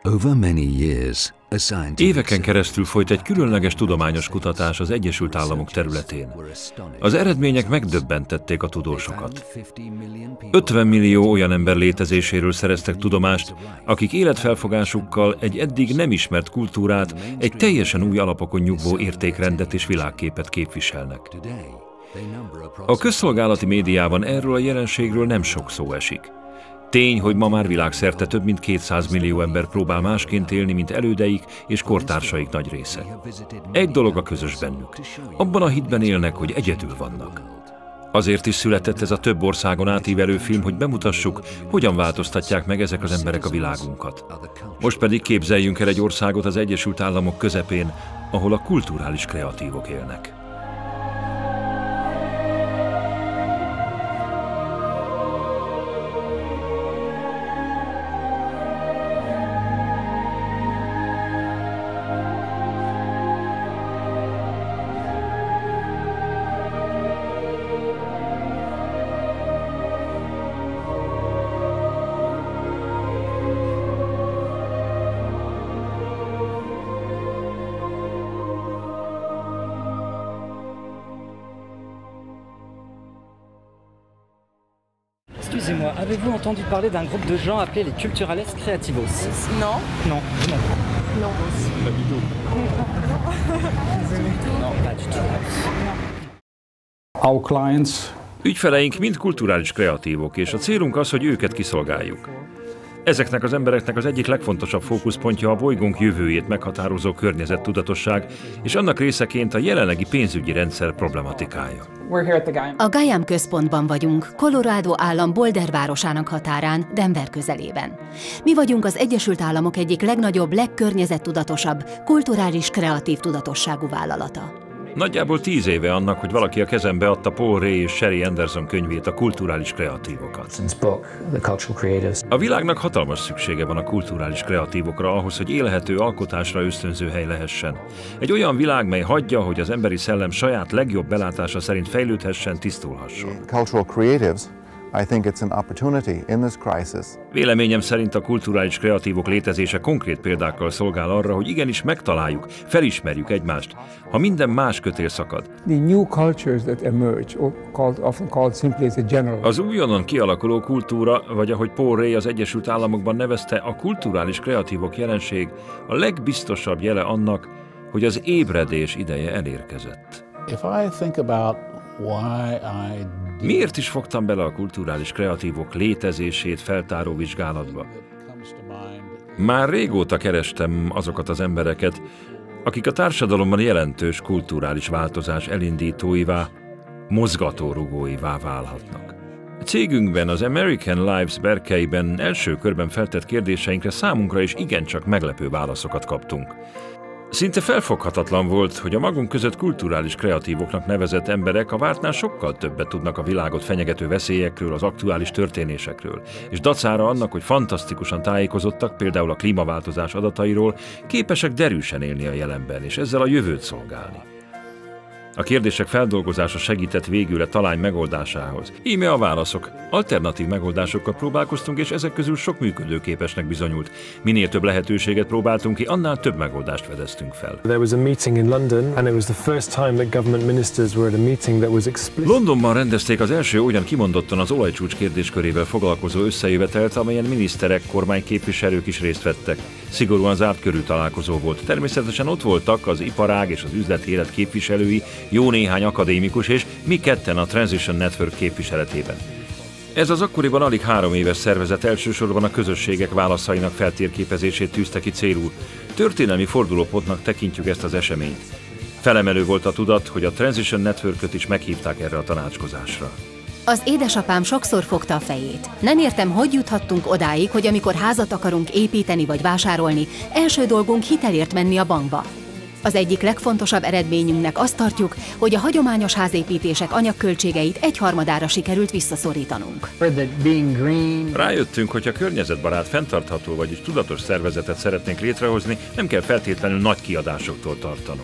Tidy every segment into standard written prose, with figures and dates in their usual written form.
Éveken keresztül folyt egy különleges tudományos kutatás az Egyesült Államok területén. Az eredmények megdöbbentették a tudósokat. 50 millió olyan ember létezéséről szereztek tudomást, akik életfelfogásukkal egy eddig nem ismert kultúrát, egy teljesen új alapokon nyugvó értékrendet és világképet képviselnek. A közszolgálati médiában erről a jelenségről nem sok szó esik. Tény, hogy ma már világszerte több mint 200 millió ember próbál másként élni, mint elődeik és kortársaik nagy része. Egy dolog a közös bennük. Abban a hitben élnek, hogy egyedül vannak. Azért is született ez a több országon átívelő film, hogy bemutassuk, hogyan változtatják meg ezek az emberek a világunkat. Most pedig képzeljünk el egy országot az Egyesült Államok közepén, ahol a kulturális kreatívok élnek. Excusez-moi, avez-vous entendu parler d'un groupe de gens appelés les culturales creativos? Non. Non, non. Non. Pas du tout. Non, pas du tout. Our clients. Ügyfeleink mind kulturális kreatívok, és a célunk az, hogy őket kiszolgáljuk. Ezeknek az embereknek az egyik legfontosabb fókuszpontja a bolygónk jövőjét meghatározó környezettudatosság, és annak részeként a jelenlegi pénzügyi rendszer problematikája. A Gaiam központban vagyunk, Colorado állam Boulder városának határán, Denver közelében. Mi vagyunk az Egyesült Államok egyik legnagyobb, legkörnyezettudatosabb, kulturális kreatív tudatosságú vállalata. Nagyjából 10 éve annak, hogy valaki a kezembe adta Paul Ray és Sherry Anderson könyvét, a kulturális kreatívokat. A világnak hatalmas szüksége van a kulturális kreatívokra ahhoz, hogy élhető alkotásra ösztönző hely lehessen. Egy olyan világ, mely hagyja, hogy az emberi szellem saját legjobb belátása szerint fejlődhessen, tisztulhasson. I think it's an opportunity in this crisis. Véleményem szerint a kulturális kreatívok létezése konkrét példákkal szolgál arra, hogy igenis megtaláljuk, felismerjük egymást, ha minden más kötél szakad. Az újonnan kialakuló kultúra, vagy ahogy Paul Ray az Egyesült Államokban nevezte, a kulturális kreatívok jelenség a legbiztosabb jele annak, hogy az ébredés ideje elérkezett. Miért is fogtam bele a kulturális kreatívok létezését feltáró vizsgálatba? Már régóta kerestem azokat az embereket, akik a társadalomban jelentős kulturális változás elindítóivá, mozgatórugóivá válhatnak. A cégünkben, az American Lives berkeiben első körben feltett kérdéseinkre számunkra is igencsak meglepő válaszokat kaptunk. Szinte felfoghatatlan volt, hogy a magunk között kulturális kreatívoknak nevezett emberek a vártnál sokkal többet tudnak a világot fenyegető veszélyekről, az aktuális történésekről, és dacára annak, hogy fantasztikusan tájékozottak, például a klímaváltozás adatairól, képesek derűsen élni a jelenben, és ezzel a jövőt szolgálni. A kérdések feldolgozása segített végül a talány megoldásához. Íme a válaszok. Alternatív megoldásokkal próbálkoztunk, és ezek közül sok működőképesnek bizonyult. Minél több lehetőséget próbáltunk ki, annál több megoldást fedeztünk fel. Londonban rendezték az első olyan kimondottan az olajcsúcs kérdéskörével foglalkozó összejövetelt, amelyen miniszterek, kormányképviselők is részt vettek. Szigorúan zárt körű találkozó volt. Természetesen ott voltak az iparág és az üzleti élet képviselői, jó néhány akadémikus és mi ketten a Transition Network képviseletében. Ez az akkoriban alig 3 éves szervezet elsősorban a közösségek válaszainak feltérképezését tűzte ki célul. Történelmi fordulópontnak tekintjük ezt az eseményt. Felemelő volt a tudat, hogy a Transition Networköt is meghívták erre a tanácskozásra. Az édesapám sokszor fogta a fejét. Nem értem, hogy juthattunk odáig, hogy amikor házat akarunk építeni vagy vásárolni, első dolgunk hitelért menni a bankba. Az egyik legfontosabb eredményünknek azt tartjuk, hogy a hagyományos házépítések anyagköltségeit 1/3-ára sikerült visszaszorítanunk. Rájöttünk, hogy ha környezetbarát, fenntartható, vagyis tudatos szervezetet szeretnénk létrehozni, nem kell feltétlenül nagy kiadásoktól tartanunk.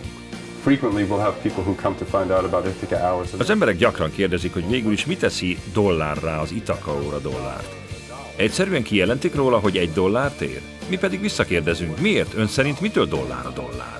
Az emberek gyakran kérdezik, hogy végül is mi teszi dollárrá az Ithaca óra dollárt. Egyszerűen kijelentik róla, hogy $1 ér. Mi pedig visszakérdezünk, miért? Ön szerint mitől dollár a dollár?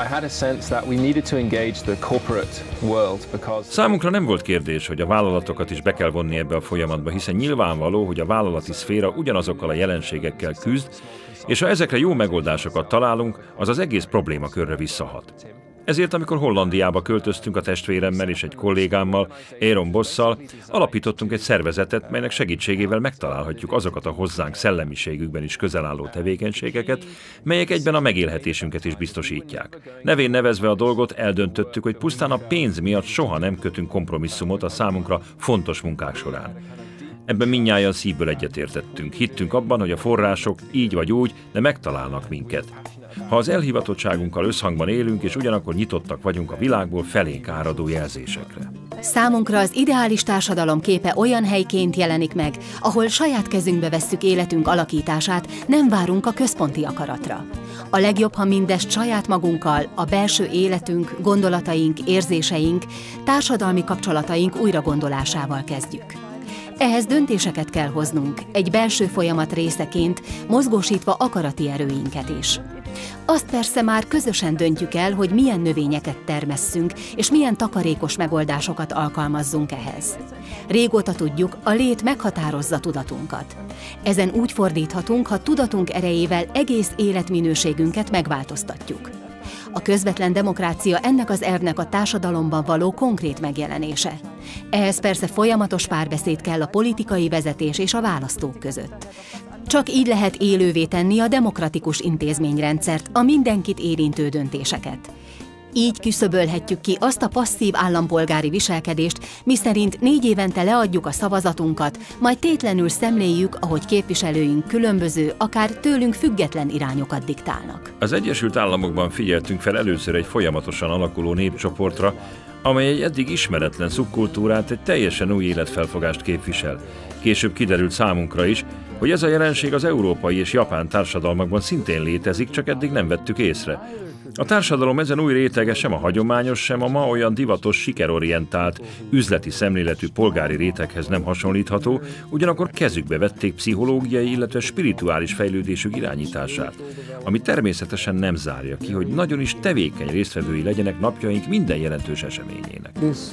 Számunkra nem volt kérdés, hogy a vállalatokat is be kell vonni ebbe a folyamatba, hiszen nyilvánvaló, hogy a vállalati szféra ugyanazokkal a jelenségekkel küzd, és ha ezekre jó megoldásokat találunk, az az egész problémakörre visszahat. Ezért, amikor Hollandiába költöztünk a testvéremmel és egy kollégámmal, Aaron Bosszal, alapítottunk egy szervezetet, melynek segítségével megtalálhatjuk azokat a hozzánk szellemiségükben is közel álló tevékenységeket, melyek egyben a megélhetésünket is biztosítják. Nevén nevezve a dolgot eldöntöttük, hogy pusztán a pénz miatt soha nem kötünk kompromisszumot a számunkra fontos munkák során. Ebben mindnyájan szívből egyetértettünk. Hittünk abban, hogy a források így vagy úgy, de megtalálnak minket. Ha az elhivatottságunkkal összhangban élünk, és ugyanakkor nyitottak vagyunk a világból felénk áradó jelzésekre. Számunkra az ideális társadalom képe olyan helyként jelenik meg, ahol saját kezünkbe vesszük életünk alakítását, nem várunk a központi akaratra. A legjobb, ha mindezt saját magunkkal, a belső életünk, gondolataink, érzéseink, társadalmi kapcsolataink újragondolásával kezdjük. Ehhez döntéseket kell hoznunk, egy belső folyamat részeként, mozgósítva akarati erőinket is. Azt persze már közösen döntjük el, hogy milyen növényeket termesszünk, és milyen takarékos megoldásokat alkalmazzunk ehhez. Régóta tudjuk, a lét meghatározza tudatunkat. Ezen úgy fordíthatunk, ha tudatunk erejével egész életminőségünket megváltoztatjuk. A közvetlen demokrácia ennek az elvnek a társadalomban való konkrét megjelenése. Ehhez persze folyamatos párbeszéd kell a politikai vezetés és a választók között. Csak így lehet élővé tenni a demokratikus intézményrendszert, a mindenkit érintő döntéseket. Így küszöbölhetjük ki azt a passzív állampolgári viselkedést, miszerint 4 évente leadjuk a szavazatunkat, majd tétlenül szemléljük, ahogy képviselőink különböző, akár tőlünk független irányokat diktálnak. Az Egyesült Államokban figyeltünk fel először egy folyamatosan alakuló népcsoportra, amely egy eddig ismeretlen szubkultúrát, egy teljesen új életfelfogást képvisel. Később kiderült számunkra is, hogy ez a jelenség az európai és japán társadalmakban szintén létezik, csak eddig nem vettük észre. A társadalom ezen új rétege sem a hagyományos, sem a ma olyan divatos, sikerorientált, üzleti szemléletű polgári réteghez nem hasonlítható, ugyanakkor kezükbe vették pszichológiai, illetve spirituális fejlődésük irányítását, ami természetesen nem zárja ki, hogy nagyon is tevékeny résztvevői legyenek napjaink minden jelentős eseményének.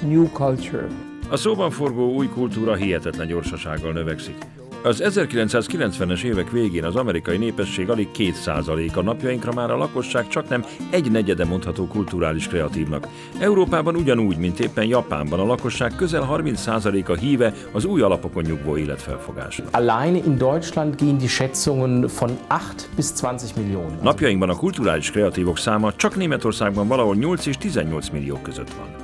A szóban forgó új kultúra hihetetlen gyorsasággal növekszik. Az 1990-es évek végén az amerikai népesség alig 2%-a, napjainkra már a lakosság csaknem 1/4 mondható kulturális kreatívnak. Európában ugyanúgy, mint éppen Japánban a lakosság közel 30%-a híve az új alapokon nyugvó életfelfogásnak. Alleine in Deutschland gehen die Schätzungen von 8 bis 20 Millionen. Napjainkban a kulturális kreatívok száma csak Németországban valahol 8 és 18 millió között van.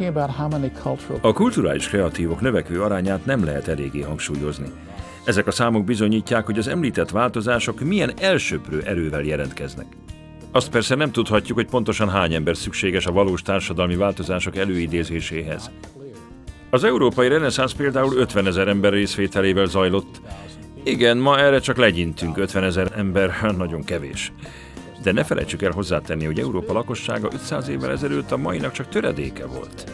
A kulturális kreatívok növekvő arányát nem lehet eléggé hangsúlyozni. Ezek a számok bizonyítják, hogy az említett változások milyen elsöprő erővel jelentkeznek. Azt persze nem tudhatjuk, hogy pontosan hány ember szükséges a valós társadalmi változások előidézéséhez. Az európai reneszánsz például 50 000 ember részvételével zajlott. Igen, ma erre csak legyintünk, 50 000 ember, nagyon kevés. De ne felejtsük el hozzátenni, hogy Európa lakossága 500 évvel ezelőtt a mainak csak töredéke volt.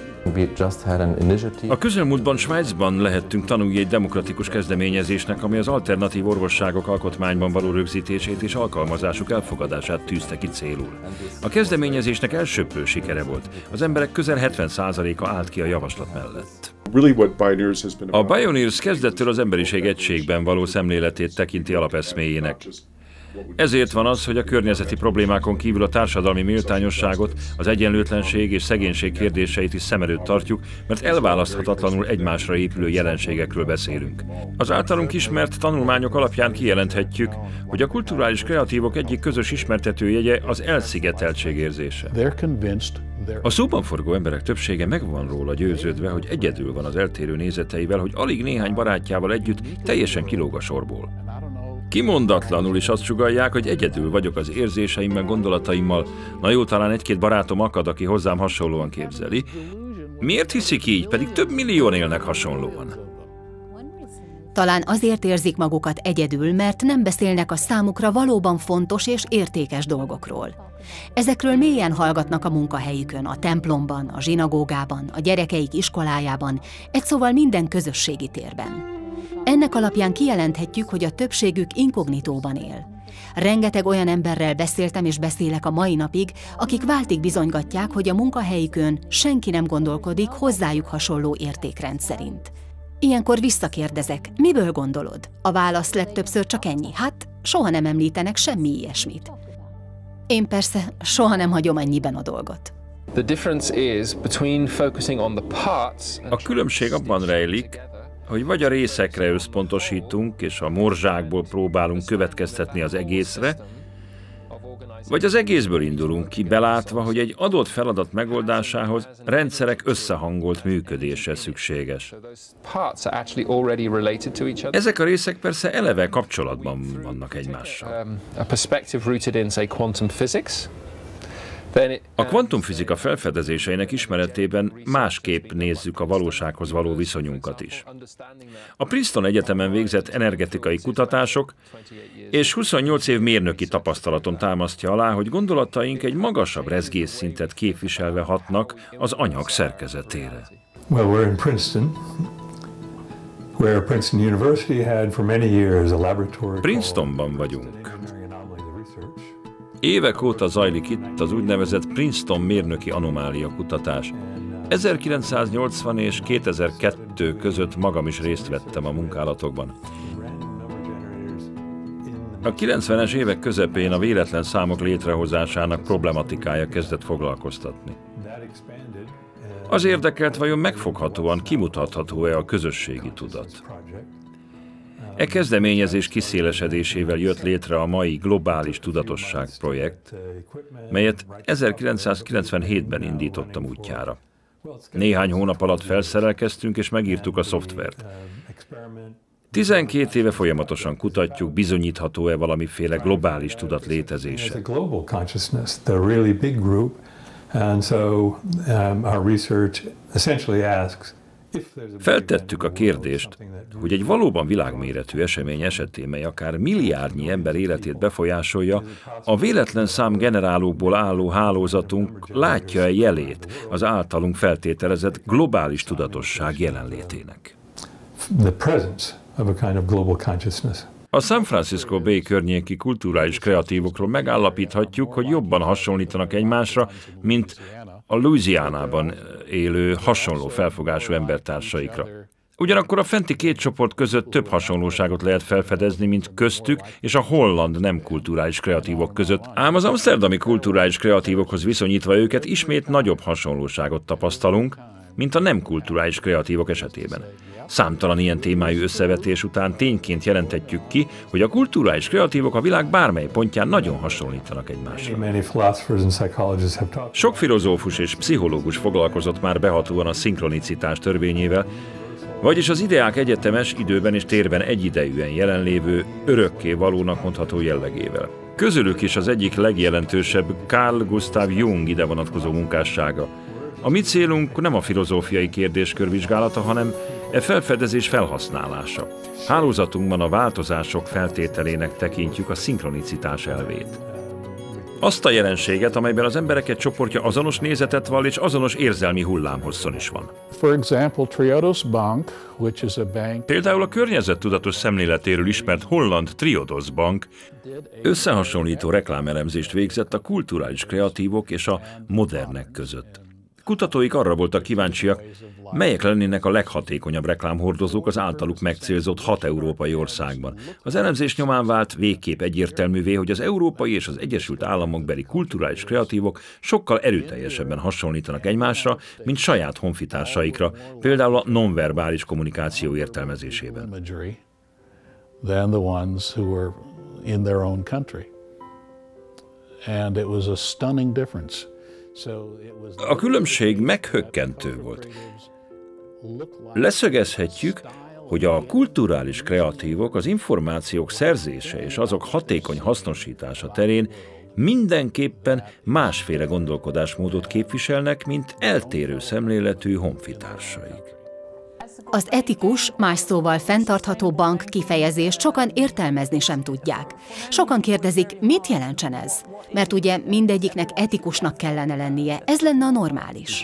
A közelmúltban Svájcban lehettünk tanulni egy demokratikus kezdeményezésnek, ami az alternatív orvosságok alkotmányban való rögzítését és alkalmazásuk elfogadását tűzte ki célul. A kezdeményezésnek elsöprő sikere volt. Az emberek közel 70%-a állt ki a javaslat mellett. A Bioneers kezdettől az emberiség egységben való szemléletét tekinti alapeszméjének. Ezért van az, hogy a környezeti problémákon kívül a társadalmi méltányosságot, az egyenlőtlenség és szegénység kérdéseit is szem előtt tartjuk, mert elválaszthatatlanul egymásra épülő jelenségekről beszélünk. Az általunk ismert tanulmányok alapján kijelenthetjük, hogy a kulturális kreatívok egyik közös ismertetőjegye az elszigeteltség érzése. A szóban forgó emberek többsége meg van róla győződve, hogy egyedül van az eltérő nézeteivel, hogy alig néhány barátjával együtt teljesen kilóg a sorból. Kimondatlanul is azt sugallják, hogy egyedül vagyok az érzéseimben, gondolataimmal. Na jó, talán egy-két barátom akad, aki hozzám hasonlóan képzeli. Miért hiszik így, pedig több millióan élnek hasonlóan? Talán azért érzik magukat egyedül, mert nem beszélnek a számukra valóban fontos és értékes dolgokról. Ezekről mélyen hallgatnak a munkahelyükön, a templomban, a zsinagógában, a gyerekeik iskolájában, egy szóval minden közösségi térben. Ennek alapján kijelenthetjük, hogy a többségük inkognitóban él. Rengeteg olyan emberrel beszéltem és beszélek a mai napig, akik váltig bizonygatják, hogy a munkahelyükön senki nem gondolkodik hozzájuk hasonló értékrend szerint. Ilyenkor visszakérdezek, miből gondolod? A válasz legtöbbször csak ennyi, hát soha nem említenek semmi ilyesmit. Én persze soha nem hagyom ennyiben a dolgot. A különbség abban rejlik, hogy vagy a részekre összpontosítunk, és a morzsákból próbálunk következtetni az egészre, vagy az egészből indulunk ki, belátva, hogy egy adott feladat megoldásához rendszerek összehangolt működése szükséges. Ezek a részek persze eleve kapcsolatban vannak egymással. A kvantumfizika felfedezéseinek ismeretében másképp nézzük a valósághoz való viszonyunkat is. A Princeton Egyetemen végzett energetikai kutatások és 28 év mérnöki tapasztalaton támasztja alá, hogy gondolataink egy magasabb rezgésszintet képviselve hatnak az anyag szerkezetére. Well, we're in Princeton, where Princeton University had for many years a laboratory. Princetonban vagyunk. Évek óta zajlik itt az úgynevezett Princeton mérnöki anomália kutatás. 1980 és 2002 között magam is részt vettem a munkálatokban. A 90-es évek közepén a véletlen számok létrehozásának problematikája kezdett foglalkoztatni. Az érdekelt, vajon megfoghatóan kimutatható-e a közösségi tudat. E kezdeményezés kiszélesedésével jött létre a mai Globális Tudatosság projekt, melyet 1997-ben indítottam útjára. Néhány hónap alatt felszerelkeztünk és megírtuk a szoftvert. 12 éve folyamatosan kutatjuk, bizonyítható-e valamiféle globális tudat létezése. Feltettük a kérdést, hogy egy valóban világméretű esemény esetén, mely akár milliárdnyi ember életét befolyásolja, a véletlen szám generálókból álló hálózatunk látja-e jelét az általunk feltételezett globális tudatosság jelenlétének. A San Francisco Bay környéki kulturális kreatívokról megállapíthatjuk, hogy jobban hasonlítanak egymásra, mint a Louisianában élő hasonló felfogású embertársaikra. Ugyanakkor a fenti két csoport között több hasonlóságot lehet felfedezni, mint köztük és a holland nem kulturális kreatívok között, ám az amszterdami kulturális kreatívokhoz viszonyítva őket ismét nagyobb hasonlóságot tapasztalunk, mint a nem kulturális kreatívok esetében. Számtalan ilyen témájú összevetés után tényként jelenthetjük ki, hogy a kulturális kreatívok a világ bármely pontján nagyon hasonlítanak egymásra. Sok filozófus és pszichológus foglalkozott már behatóan a szinkronicitás törvényével, vagyis az ideák egyetemes, időben és térben egyidejűen jelenlévő, örökké valónak mondható jellegével. Közülük is az egyik legjelentősebb Carl Gustav Jung ide vonatkozó munkássága. A mi célunk nem a filozófiai kérdéskör vizsgálata, hanem e felfedezés felhasználása. Hálózatunkban a változások feltételének tekintjük a szinkronicitás elvét. Azt a jelenséget, amelyben az emberek egy csoportja azonos nézetet vall és azonos érzelmi hullámhosszon is van. Például a környezettudatos szemléletéről ismert holland Triodos Bank összehasonlító reklámelemzést végzett a kulturális kreatívok és a modernek között. Kutatóik arra voltak kíváncsiak, melyek lennének a leghatékonyabb reklámhordozók az általuk megcélzott 6 európai országban. Az elemzés nyomán vált végképp egyértelművé, hogy az európai és az Egyesült Államokbeli kulturális kreatívok sokkal erőteljesebben hasonlítanak egymásra, mint saját honfitársaikra, például a nonverbális kommunikáció értelmezésében. A különbség meghökkentő volt. Leszögezhetjük, hogy a kulturális kreatívok az információk szerzése és azok hatékony hasznosítása terén mindenképpen másféle gondolkodásmódot képviselnek, mint eltérő szemléletű honfitársaik. Az etikus, más szóval fenntartható bank kifejezést sokan értelmezni sem tudják. Sokan kérdezik, mit jelentsen ez? Mert ugye mindegyiknek etikusnak kellene lennie, ez lenne a normális.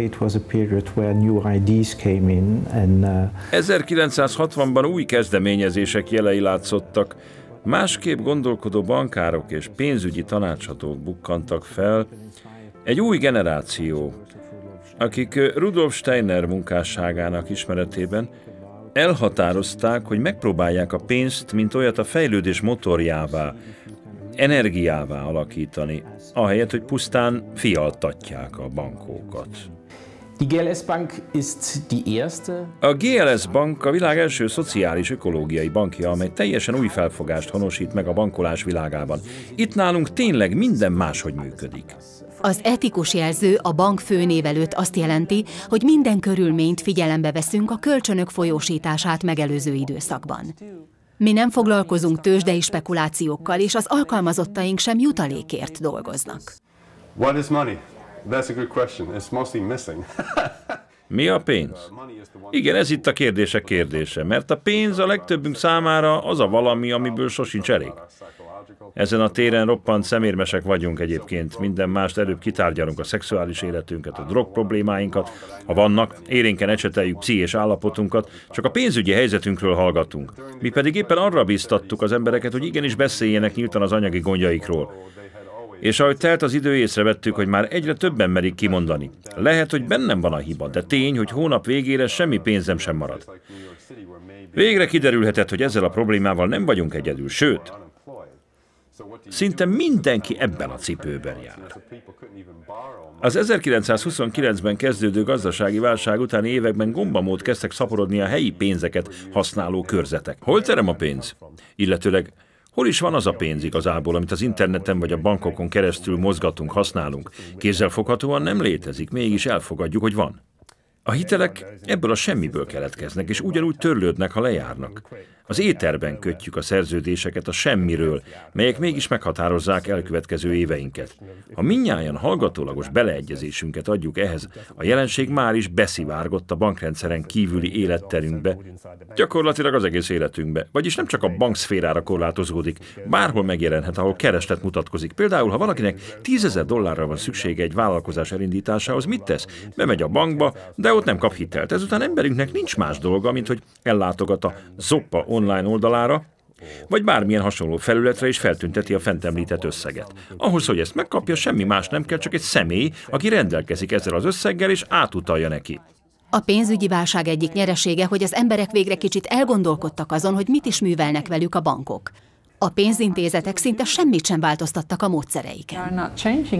1960-ban új kezdeményezések jelei látszottak, másképp gondolkodó bankárok és pénzügyi tanácsadók bukkantak fel, egy új generáció, akik Rudolf Steiner munkásságának ismeretében elhatározták, hogy megpróbálják a pénzt, mint olyat a fejlődés motorjává, energiává alakítani, ahelyett, hogy pusztán fialtatják a bankókat. A GLS Bank a világ első szociális ökológiai bankja, amely teljesen új felfogást honosít meg a bankolás világában. Itt nálunk tényleg minden máshogy működik. Az etikus jelző a bank főnév előtt azt jelenti, hogy minden körülményt figyelembe veszünk a kölcsönök folyósítását megelőző időszakban. Mi nem foglalkozunk tőzsdei spekulációkkal, és az alkalmazottaink sem jutalékért dolgoznak. What is money? That's a good question. It's mostly missing. Mi a pénz? Igen, ez itt a kérdések kérdése, mert a pénz a legtöbbünk számára az a valami, amiből sosincs elég. Ezen a téren roppant szemérmesek vagyunk egyébként, minden mást előbb kitárgyalunk, a szexuális életünket, a drog problémáinkat, ha vannak, élénken ecseteljük pszichés állapotunkat, csak a pénzügyi helyzetünkről hallgatunk. Mi pedig éppen arra bíztattuk az embereket, hogy igenis beszéljenek nyíltan az anyagi gondjaikról. És ahogy telt az idő, észrevettük, hogy már egyre többen merik kimondani. Lehet, hogy bennem van a hiba, de tény, hogy hónap végére semmi pénzem sem marad. Végre kiderülhetett, hogy ezzel a problémával nem vagyunk egyedül, sőt, szinte mindenki ebben a cipőben jár. Az 1929-ben kezdődő gazdasági válság utáni években gombamód kezdtek szaporodni a helyi pénzeket használó körzetek. Hol terem a pénz? Illetőleg hol is van az a pénz igazából, amit az interneten vagy a bankokon keresztül mozgatunk, használunk? Kézzelfoghatóan nem létezik, mégis elfogadjuk, hogy van. A hitelek ebből a semmiből keletkeznek, és ugyanúgy törlődnek, ha lejárnak. Az éterben kötjük a szerződéseket a semmiről, melyek mégis meghatározzák elkövetkező éveinket. Ha mindnyájan hallgatólagos beleegyezésünket adjuk ehhez, a jelenség már is beszivárgott a bankrendszeren kívüli életterünkbe, gyakorlatilag az egész életünkbe. Vagyis nem csak a bankszférára korlátozódik, bárhol megjelenhet, ahol kereslet mutatkozik. Például, ha valakinek $10,000 van szüksége egy vállalkozás elindításához, mit tesz? Bemegy a bankba, de ott nem kap hitelt. Ezután emberünknek nincs más dolga, mint hogy ellátogat a Zoppa online oldalára, vagy bármilyen hasonló felületre is feltünteti a fent említett összeget. Ahhoz, hogy ezt megkapja, semmi más nem kell, csak egy személy, aki rendelkezik ezzel az összeggel, és átutalja neki. A pénzügyi válság egyik nyeresége, hogy az emberek végre kicsit elgondolkodtak azon, hogy mit is művelnek velük a bankok. A pénzintézetek szinte semmit sem változtattak a módszereiken.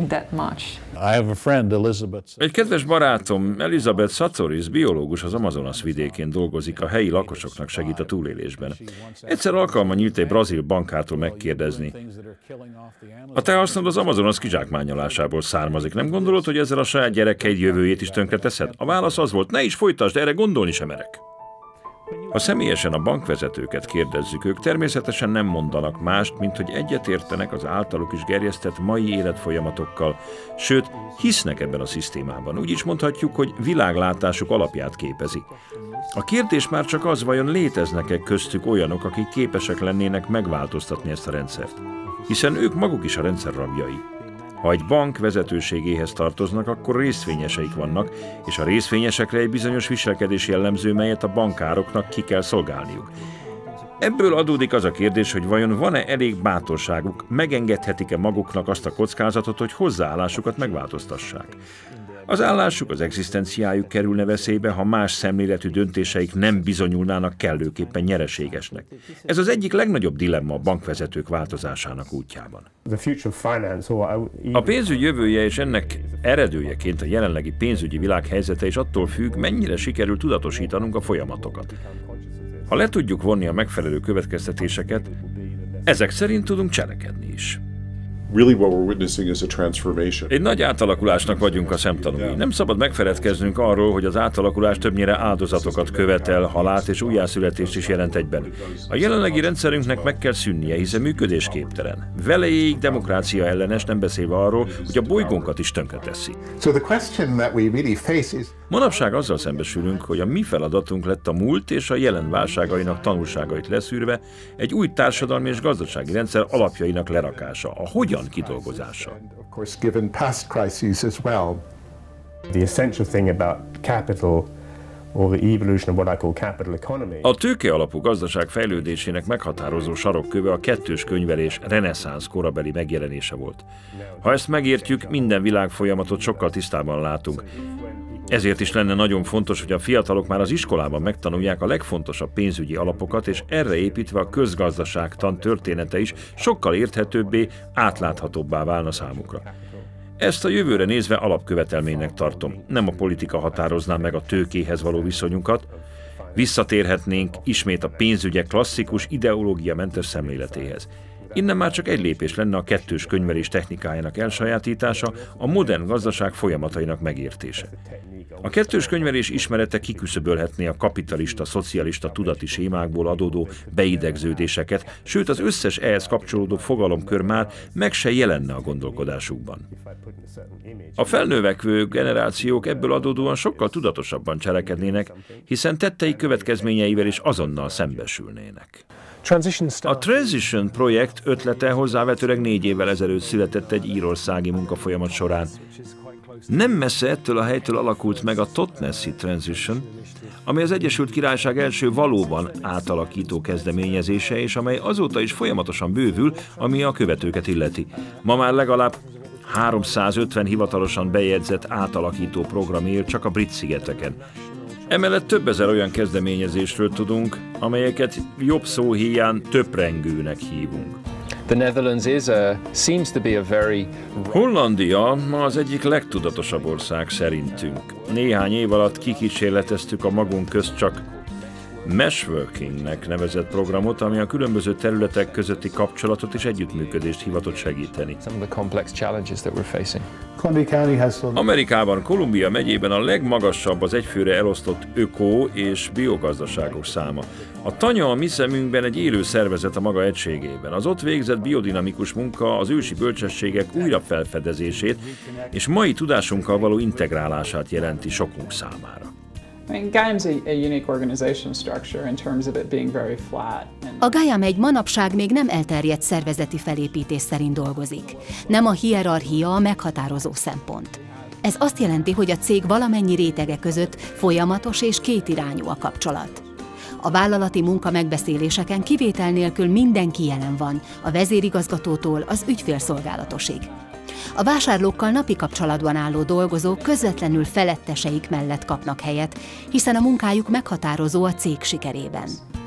Egy kedves barátom, Elizabeth Satoris, biológus, az Amazonas vidékén dolgozik, a helyi lakosoknak segít a túlélésben. Egyszer alkalma nyílt egy brazil bankártól megkérdezni: a te hasznod az Amazonas kizsákmányolásából származik, nem gondolod, hogy ezzel a saját gyerekeid jövőjét is tönkreteszed? A válasz az volt: ne is folytasd, erre gondolni sem merek. Ha személyesen a bankvezetőket kérdezzük, ők természetesen nem mondanak mást, mint hogy egyetértenek az általuk is gerjesztett mai életfolyamatokkal, sőt, hisznek ebben a szisztémában. Úgy is mondhatjuk, hogy világlátásuk alapját képezi. A kérdés már csak az, vajon léteznek-e köztük olyanok, akik képesek lennének megváltoztatni ezt a rendszert. Hiszen ők maguk is a rendszer rabjai. Ha egy bank vezetőségéhez tartoznak, akkor részvényeseik vannak, és a részvényesekre egy bizonyos viselkedés jellemző, melyet a bankároknak ki kell szolgálniuk. Ebből adódik az a kérdés, hogy vajon van-e elég bátorságuk, megengedhetik-e maguknak azt a kockázatot, hogy hozzáállásukat megváltoztassák. Az állásuk, az egzisztenciájuk kerülne veszélybe, ha más szemléletű döntéseik nem bizonyulnának kellőképpen nyereségesnek. Ez az egyik legnagyobb dilemma a bankvezetők változásának útjában. A pénzügy jövője és ennek eredőjeként a jelenlegi pénzügyi világ helyzete is attól függ, mennyire sikerül tudatosítanunk a folyamatokat. Ha le tudjuk vonni a megfelelő következtetéseket, ezek szerint tudunk cselekedni is. Egy nagy átalakulásnak vagyunk a szemtanúi. Nem szabad megfeledkeznünk arról, hogy az átalakulás többnyire áldozatokat követel, halált és újjászületést is jelent egyben. A jelenlegi rendszerünknek meg kell szűnnie, hiszen működésképtelen. Velejéig demokrácia ellenes, nem beszélve arról, hogy a bolygónkat is tönkreteszi. Manapság azzal szembesülünk, hogy a mi feladatunk lett a múlt és a jelen válságainak tanulságait leszűrve egy új társadalmi és gazdasági rendszer alapjainak lerakása, a hogyan kidolgozása. A tőke alapú gazdaság fejlődésének meghatározó sarokköve a kettős könyvelés reneszánsz korabeli megjelenése volt. Ha ezt megértjük, minden világfolyamatot sokkal tisztában látunk. Ezért is lenne nagyon fontos, hogy a fiatalok már az iskolában megtanulják a legfontosabb pénzügyi alapokat, és erre építve a közgazdaságtan története is sokkal érthetőbbé, átláthatóbbá válna számukra. Ezt a jövőre nézve alapkövetelménynek tartom. Nem a politika határozná meg a tőkéhez való viszonyunkat, visszatérhetnénk ismét a pénzügyek klasszikus ideológiamentes szemléletéhez. Innen már csak egy lépés lenne a kettős könyvelés technikájának elsajátítása, a modern gazdaság folyamatainak megértése. A kettős könyvelés ismerete kiküszöbölhetné a kapitalista, szocialista tudati sémákból adódó beidegződéseket, sőt az összes ehhez kapcsolódó fogalomkör már meg se jelenne a gondolkodásukban. A felnövekvő generációk ebből adódóan sokkal tudatosabban cselekednének, hiszen tetteik következményeivel is azonnal szembesülnének. A Transition projekt ötlete hozzávetőleg 4 évvel ezelőtt született egy írországi munkafolyamat során. Nem messze ettől a helytől alakult meg a Totnessi Transition, ami az Egyesült Királyság első valóban átalakító kezdeményezése, és amely azóta is folyamatosan bővül, ami a követőket illeti. Ma már legalább 350 hivatalosan bejegyzett átalakító program él csak a Brit-szigeteken. Emellett több ezer olyan kezdeményezésről tudunk, amelyeket jobb szó híján töprengőnek hívunk. Hollandia ma az egyik legtudatosabb ország szerintünk. Néhány év alatt kikísérleteztük a magunk közt csak Meshworkingnek nevezett programot, ami a különböző területek közötti kapcsolatot és együttműködést hivatott segíteni. Amerikában, Columbia megyében a legmagasabb az egyfőre elosztott öko- és biogazdaságok száma. A tanya a mi szemünkben egy élő szervezet a maga egységében. Az ott végzett biodinamikus munka az ősi bölcsességek újra felfedezését és mai tudásunkkal való integrálását jelenti sokunk számára. A GAIAM egy manapság még nem elterjedt szervezeti felépítés szerint dolgozik. Nem a hierarchia a meghatározó szempont. Ez azt jelenti, hogy a cég valamennyi rétege között folyamatos és kétirányú a kapcsolat. A vállalati munka megbeszéléseken kivétel nélkül mindenki jelen van, a vezérigazgatótól az ügyfélszolgálatosig. A vásárlókkal napi kapcsolatban álló dolgozók közvetlenül feletteseik mellett kapnak helyet, hiszen a munkájuk meghatározó a cég sikerében.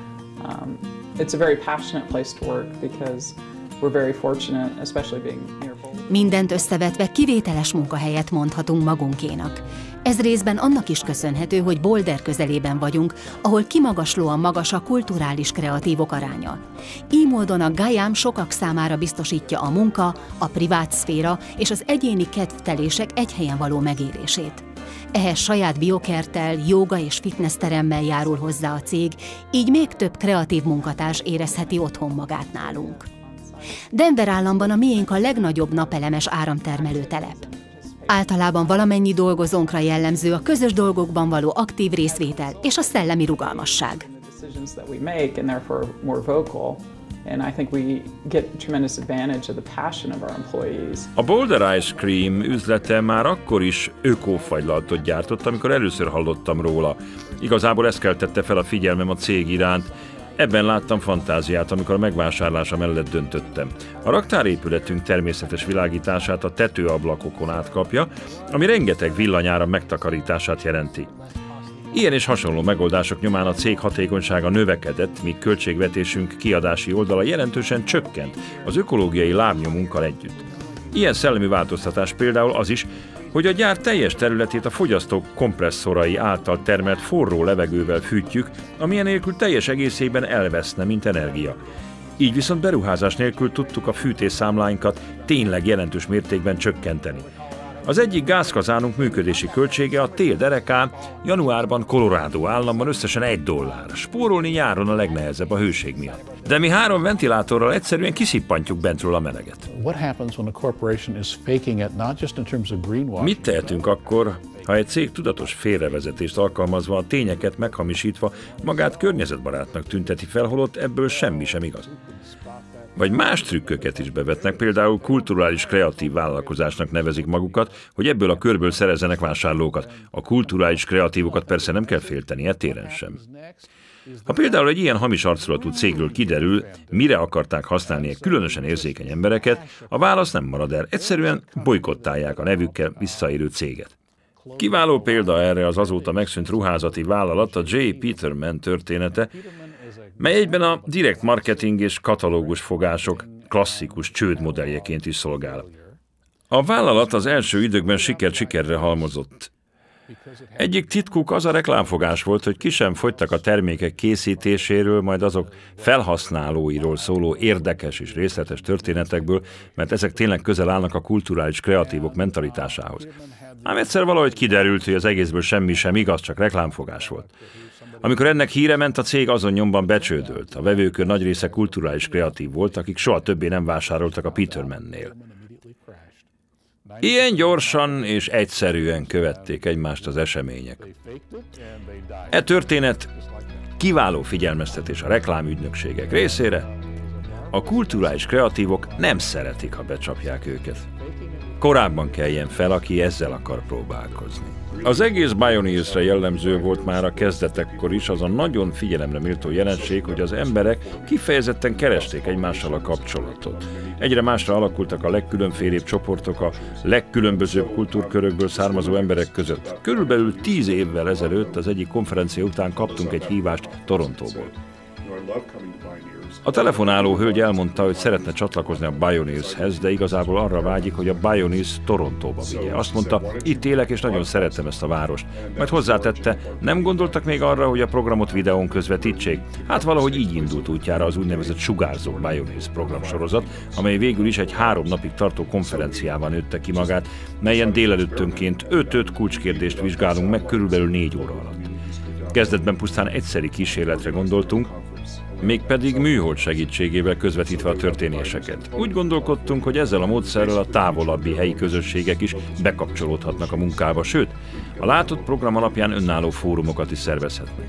Mindent összevetve kivételes munkahelyet mondhatunk magunkénak. Ez részben annak is köszönhető, hogy Boulder közelében vagyunk, ahol kimagaslóan magas a kulturális kreatívok aránya. Így módon a GAIAM sokak számára biztosítja a munka, a privát szféra és az egyéni kedvtelések egy helyen való megélését. Ehhez saját biokerttel, jóga és fitnessteremmel járul hozzá a cég, így még több kreatív munkatárs érezheti otthon magát nálunk. Denver államban a miénk a legnagyobb napelemes áramtermelő telep. Általában valamennyi dolgozónkra jellemző a közös dolgokban való aktív részvétel és a szellemi rugalmasság. A Boulder Ice Cream üzlete már akkor is ökófagylaltot gyártott, amikor először hallottam róla. Igazából ez keltette fel a figyelmem a cég iránt. Ebben láttam fantáziát, amikor a megvásárlása mellett döntöttem. A raktárépületünk természetes világítását a tetőablakokon átkapja, ami rengeteg villanyáram megtakarítását jelenti. Ilyen és hasonló megoldások nyomán a cég hatékonysága növekedett, míg költségvetésünk kiadási oldala jelentősen csökkent az ökológiai lábnyomunkkal együtt. Ilyen szellemi változtatás például az is, hogy a gyár teljes területét a fogyasztók kompresszorai által termelt forró levegővel fűtjük, ami enélkül teljes egészében elveszne, mint energia. Így viszont beruházás nélkül tudtuk a fűtésszámláinkat tényleg jelentős mértékben csökkenteni. Az egyik gázkazánunk működési költsége a tél derekán, januárban Colorado államban összesen $1. Spórolni nyáron a legnehezebb a hőség miatt. De mi 3 ventilátorral egyszerűen kiszippantjuk bentről a meleget. Mit tehetünk akkor, ha egy cég tudatos félrevezetést alkalmazva, a tényeket meghamisítva magát környezetbarátnak tünteti fel, holott ebből semmi sem igaz? Vagy más trükköket is bevetnek, például kulturális kreatív vállalkozásnak nevezik magukat, hogy ebből a körből szerezzenek vásárlókat. A kulturális kreatívokat persze nem kell félteni, etéren sem. Ha például egy ilyen hamis arculatú cégről kiderül, mire akarták használni egy különösen érzékeny embereket, a válasz nem marad el, egyszerűen bojkottálják a nevükkel visszaérő céget. Kiváló példa erre az azóta megszűnt ruházati vállalat, a J. Peterman története, mely egyben a direkt marketing és katalógus fogások klasszikus csődmodelljeként is szolgál. A vállalat az első időkben sikerre halmozott. Egyik titkuk az a reklámfogás volt, hogy ki sem fogytak a termékek készítéséről, majd azok felhasználóiról szóló érdekes és részletes történetekből, mert ezek tényleg közel állnak a kulturális kreatívok mentalitásához. Ám egyszer valahogy kiderült, hogy az egészből semmi sem igaz, csak reklámfogás volt. Amikor ennek híre ment, a cég azon nyomban becsődölt. A vevőkör nagy része kulturális kreatív volt, akik soha többé nem vásároltak a Petermannél. Ilyen gyorsan és egyszerűen követték egymást az események. E történet kiváló figyelmeztetés a reklámügynökségek részére. A kulturális kreatívok nem szeretik, ha becsapják őket. Korábban keljen fel, aki ezzel akar próbálkozni. Az egész Bioneersre jellemző volt már a kezdetekkor is az a nagyon figyelemre méltó jelenség, hogy az emberek kifejezetten keresték egymással a kapcsolatot. Egyre másra alakultak a legkülönfélébb csoportok a legkülönbözőbb kultúrkörökből származó emberek között. Körülbelül 10 évvel ezelőtt az egyik konferencia után kaptunk egy hívást Torontóból. A telefonáló hölgy elmondta, hogy szeretne csatlakozni a Bioneershez, de igazából arra vágyik, hogy a Bioneers Torontóba vigye. Azt mondta, itt élek és nagyon szeretem ezt a várost. Majd hozzátette, nem gondoltak még arra, hogy a programot videón közvetítsék? Hát valahogy így indult útjára az úgynevezett Sugárzó Bioneers programsorozat, amely végül is egy 3 napig tartó konferenciában nőtte ki magát, melyen délelőttönként 5 kulcskérdést vizsgálunk meg körülbelül 4 óra alatt. Kezdetben pusztán egyszeri kísérletre gondoltunk, mégpedig műhold segítségével közvetítve a történéseket. Úgy gondolkodtunk, hogy ezzel a módszerrel a távolabbi helyi közösségek is bekapcsolódhatnak a munkába, sőt, a látott program alapján önálló fórumokat is szervezhetnek.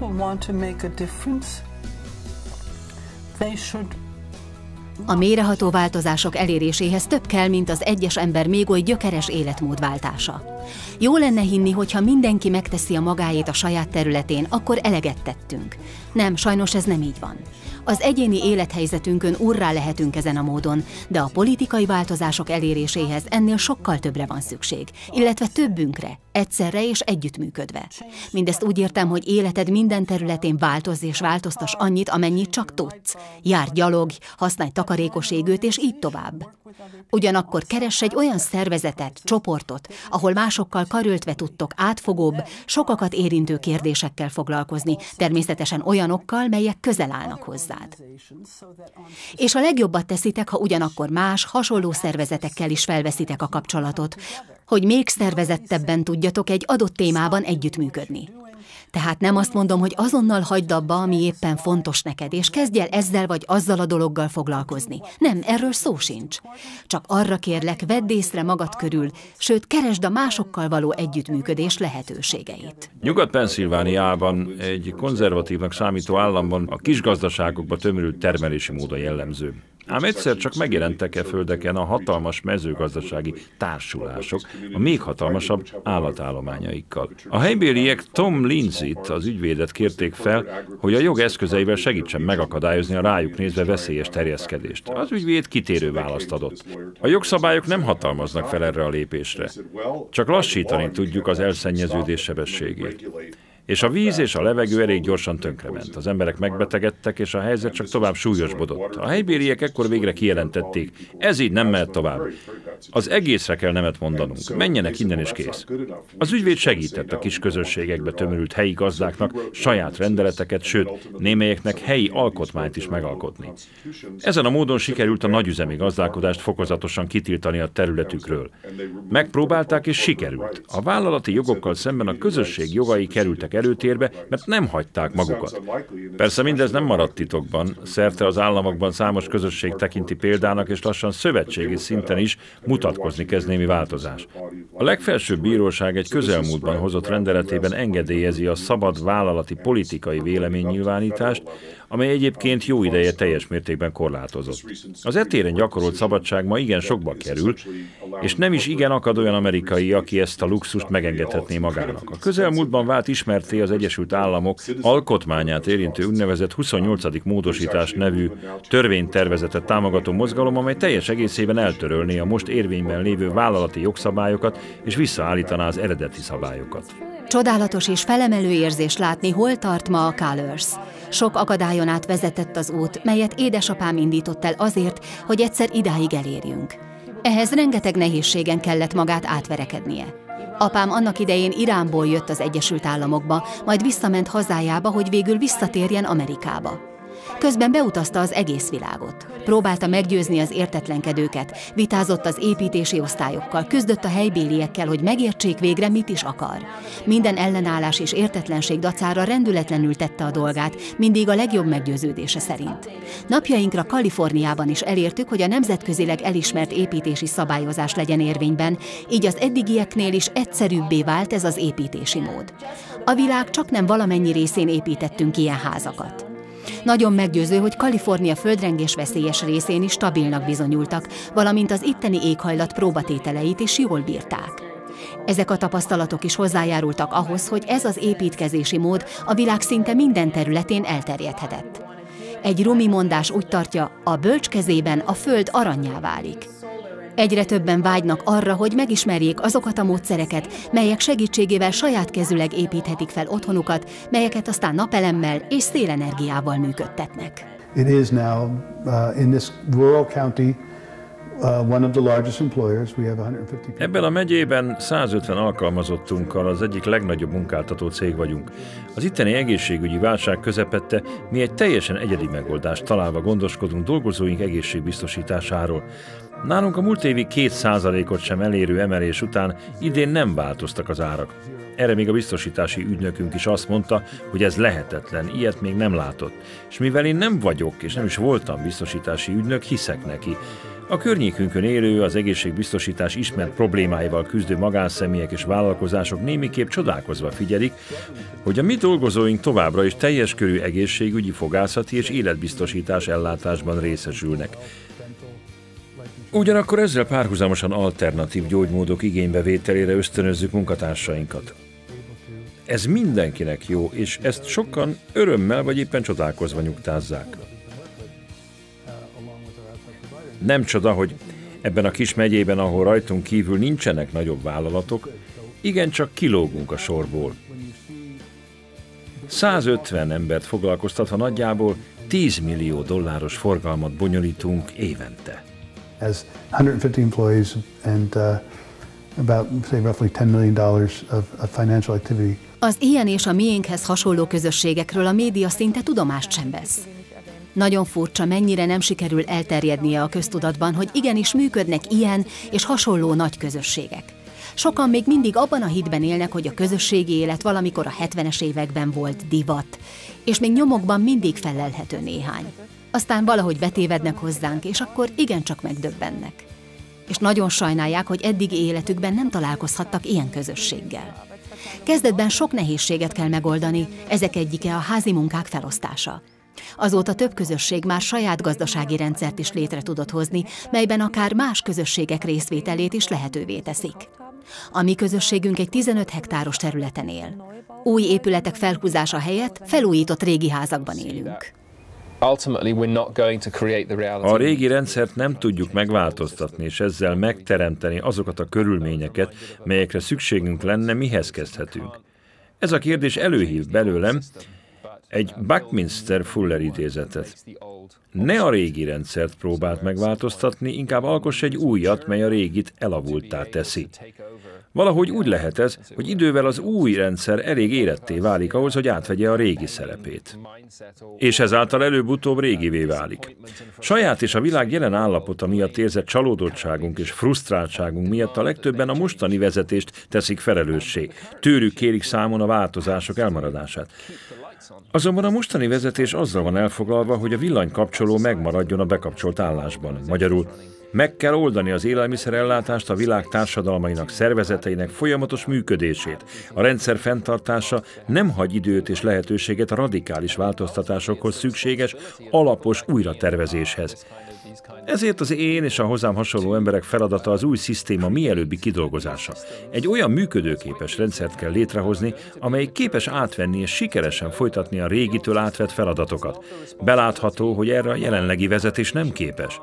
A mélyreható változások eléréséhez több kell, mint az egyes ember még oly gyökeres életmódváltása. Jó lenne hinni, hogy ha mindenki megteszi a magáét a saját területén, akkor eleget tettünk. Nem, sajnos ez nem így van. Az egyéni élethelyzetünkön urrá lehetünk ezen a módon, de a politikai változások eléréséhez ennél sokkal többre van szükség, illetve többünkre, egyszerre és együttműködve. Mindezt úgy értem, hogy életed minden területén változz és változtass annyit, amennyit csak tudsz. Járj, gyalogj, használj takarékos égőt, és így tovább. Ugyanakkor keress egy olyan szervezetet, csoportot, ahol másokkal karöltve tudtok átfogóbb, sokakat érintő kérdésekkel foglalkozni, természetesen olyanokkal, melyek közel állnak hozzád. És a legjobbat teszitek, ha ugyanakkor más, hasonló szervezetekkel is felveszitek a kapcsolatot, hogy még szervezettebben tudjatok egy adott témában együttműködni. Tehát nem azt mondom, hogy azonnal hagyd abba, ami éppen fontos neked, és kezdj el ezzel vagy azzal a dologgal foglalkozni. Nem, erről szó sincs. Csak arra kérlek, vedd észre magad körül, sőt, keresd a másokkal való együttműködés lehetőségeit. Nyugat-Pennsylvániában, egy konzervatívnak számító államban a kisgazdaságokba tömörült termelési mód a jellemző. Ám egyszer csak megjelentek e földeken a hatalmas mezőgazdasági társulások a még hatalmasabb állatállományaikkal. A helybéliek Tom Lindsay-t, az ügyvédet kérték fel, hogy a jog eszközeivel segítsen megakadályozni a rájuk nézve veszélyes terjeszkedést. Az ügyvéd kitérő választ adott. A jogszabályok nem hatalmaznak fel erre a lépésre. Csak lassítani tudjuk az elszennyeződés sebességét. És a víz és a levegő elég gyorsan tönkrement. Az emberek megbetegedtek, és a helyzet csak tovább súlyosbodott. A helybéliek ekkor végre kijelentették, ez így nem mehet tovább. Az egészre kell nemet mondanunk, menjenek innen és kész. Az ügyvéd segített a kis közösségekbe tömörült helyi gazdáknak saját rendeleteket, sőt, némelyeknek helyi alkotmányt is megalkotni. Ezen a módon sikerült a nagyüzemi gazdálkodást fokozatosan kitiltani a területükről. Megpróbálták és sikerült. A vállalati jogokkal szemben a közösség jogai kerültek előtérbe, mert nem hagyták magukat. Persze mindez nem maradt titokban, szerte az államokban számos közösség tekinti példának, és lassan szövetségi szinten is mutatkozni kezd némi változás. A legfelsőbb bíróság egy közelmúltban hozott rendeletében engedélyezi a szabad vállalati politikai véleménynyilvánítást, amely egyébként jó ideje teljes mértékben korlátozott. Az e téren gyakorolt szabadság ma igen sokba kerül, és nem is igen akad olyan amerikai, aki ezt a luxust megengedhetné magának. A közelmúltban vált ismertté az Egyesült Államok alkotmányát érintő úgynevezett 28. módosítás nevű törvénytervezetet támogató mozgalom, amely teljes egészében eltörölné a most érvényben lévő vállalati jogszabályokat és visszaállítaná az eredeti szabályokat. Csodálatos és felemelő érzés látni, hol tart ma a Colors. Sok akadályon át vezetett az út, melyet édesapám indított el azért, hogy egyszer idáig elérjünk. Ehhez rengeteg nehézségen kellett magát átverekednie. Apám annak idején Iránból jött az Egyesült Államokba, majd visszament hazájába, hogy végül visszatérjen Amerikába. Közben beutazta az egész világot. Próbálta meggyőzni az értetlenkedőket, vitázott az építési osztályokkal, küzdött a helybéliekkel, hogy megértsék végre, mit is akar. Minden ellenállás és értetlenség dacára rendületlenül tette a dolgát, mindig a legjobb meggyőződése szerint. Napjainkra Kaliforniában is elértük, hogy a nemzetközileg elismert építési szabályozás legyen érvényben, így az eddigieknél is egyszerűbbé vált ez az építési mód. A világ csaknem valamennyi részén építettünk ilyen házakat. Nagyon meggyőző, hogy Kalifornia földrengés veszélyes részén is stabilnak bizonyultak, valamint az itteni éghajlat próbatételeit is jól bírták. Ezek a tapasztalatok is hozzájárultak ahhoz, hogy ez az építkezési mód a világ szinte minden területén elterjedhetett. Egy rumi mondás úgy tartja, a bölcs kezében a föld arannyá válik. Egyre többen vágynak arra, hogy megismerjék azokat a módszereket, melyek segítségével saját kezüleg építhetik fel otthonukat, melyeket aztán napelemmel és szélenergiával működtetnek. It is now in this rural county one of the largest employers. We have 150 Ebben a megyében 150 alkalmazottunkkal az egyik legnagyobb munkáltató cég vagyunk. Az itteni egészségügyi válság közepette mi egy teljesen egyedi megoldást találva gondoskodunk dolgozóink egészségbiztosításáról. Nálunk a múlt évi 2%-ot sem elérő emelés után idén nem változtak az árak. Erre még a biztosítási ügynökünk is azt mondta, hogy ez lehetetlen, ilyet még nem látott. És mivel én nem vagyok, és nem is voltam biztosítási ügynök, hiszek neki. A környékünkön élő, az egészségbiztosítás ismert problémáival küzdő magánszemélyek és vállalkozások némiképp csodálkozva figyelik, hogy a mi dolgozóink továbbra is teljes körű egészségügyi, fogászati és életbiztosítás ellátásban részesülnek. Ugyanakkor ezzel párhuzamosan alternatív gyógymódok igénybevételére ösztönözzük munkatársainkat. Ez mindenkinek jó, és ezt sokan örömmel vagy éppen csodálkozva nyugtázzák. Nem csoda, hogy ebben a kis megyében, ahol rajtunk kívül nincsenek nagyobb vállalatok, igencsak kilógunk a sorból. 150 embert foglalkoztatva nagyjából $10 millió forgalmat bonyolítunk évente. has 150 employees and about, say, roughly $10 million of financial activity. Az ilyen és a miénkhez hasonló közösségekről a média szinte tudomást sem vesz. Nagyon furcsa, mennyire nem sikerül elterjednie a köztudatban, hogy igenis működnek ilyen és hasonló nagy közösségek. Sokan még mindig abban a hitben élnek, hogy a közösségi élet valamikor a 70-es években volt divat, és még nyomokban mindig fellelhető néhány. Aztán valahogy betévednek hozzánk, és akkor igencsak megdöbbennek. És nagyon sajnálják, hogy eddigi életükben nem találkozhattak ilyen közösséggel. Kezdetben sok nehézséget kell megoldani, ezek egyike a házi munkák felosztása. Azóta több közösség már saját gazdasági rendszert is létre tudott hozni, melyben akár más közösségek részvételét is lehetővé teszik. A mi közösségünk egy 15 hektáros területen él. Új épületek felhúzása helyett felújított régi házakban élünk. A régi rendszert nem tudjuk megváltoztatni, és ezzel megteremteni azokat a körülményeket, melyekre szükségünk lenne, mihez kezdhetünk. Ez a kérdés előhív belőlem egy Buckminster Fuller idézetet. ne a régi rendszert próbált megváltoztatni, inkább alkoss egy újat, mely a régit elavulttá teszi. Valahogy úgy lehet ez, hogy idővel az új rendszer elég éretté válik ahhoz, hogy átvegye a régi szerepét. És ezáltal előbb-utóbb régivé válik. Saját és a világ jelen állapota miatt érzett csalódottságunk és frusztráltságunk miatt a legtöbben a mostani vezetést teszik felelőssé. Tőlük kérik számon a változások elmaradását. Azonban a mostani vezetés azzal van elfoglalva, hogy a villanykapcsoló megmaradjon a bekapcsolt állásban. Magyarul meg kell oldani az élelmiszerellátást, a világ társadalmainak, szervezeteinek folyamatos működését. A rendszer fenntartása nem hagy időt és lehetőséget a radikális változtatásokhoz szükséges, alapos újratervezéshez. Ezért az én és a hozzám hasonló emberek feladata az új szisztéma mielőbbi kidolgozása. Egy olyan működőképes rendszert kell létrehozni, amely képes átvenni és sikeresen folytatni a régitől átvett feladatokat. Belátható, hogy erre a jelenlegi vezetés nem képes.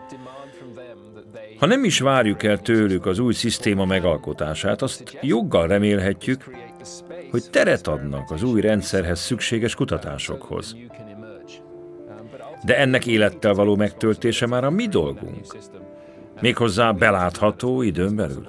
Ha nem is várjuk el tőlük az új szisztéma megalkotását, azt joggal remélhetjük, hogy teret adnak az új rendszerhez szükséges kutatásokhoz. De ennek élettel való megtöltése már a mi dolgunk. Méghozzá belátható időn belül.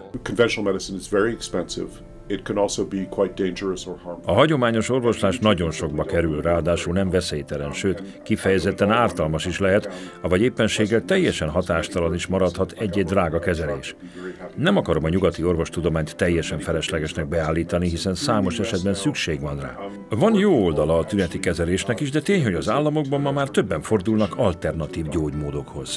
A hagyományos orvoslás nagyon sokba kerül, ráadásul nem veszélytelen, sőt, kifejezetten ártalmas is lehet, avagy éppenséggel teljesen hatástalan is maradhat egy-egy drága kezelés. Nem akarom a nyugati orvostudományt teljesen feleslegesnek beállítani, hiszen számos esetben szükség van rá. Van jó oldala a tüneti kezelésnek is, de tény, hogy az államokban ma már többen fordulnak alternatív gyógymódokhoz.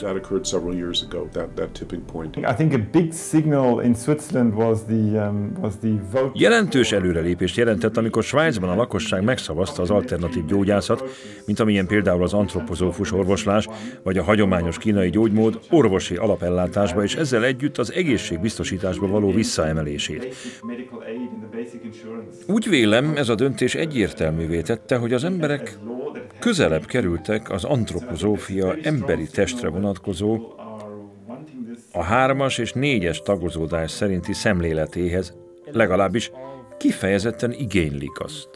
Jelentős előrelépést jelentett, amikor Svájcban a lakosság megszavazta az alternatív gyógyászat, mint amilyen például az antropozófus orvoslás, vagy a hagyományos kínai gyógymód orvosi alapellátásba és ezzel együtt az egészségbiztosításba való visszaemelését. Úgy vélem, ez a döntés egyértelművé tette, hogy az emberek közelebb kerültek az antropozófia emberi testre vonatkozó, a 3-as és 4-es tagozódás szerinti szemléletéhez, legalábbis kifejezetten igénylik azt.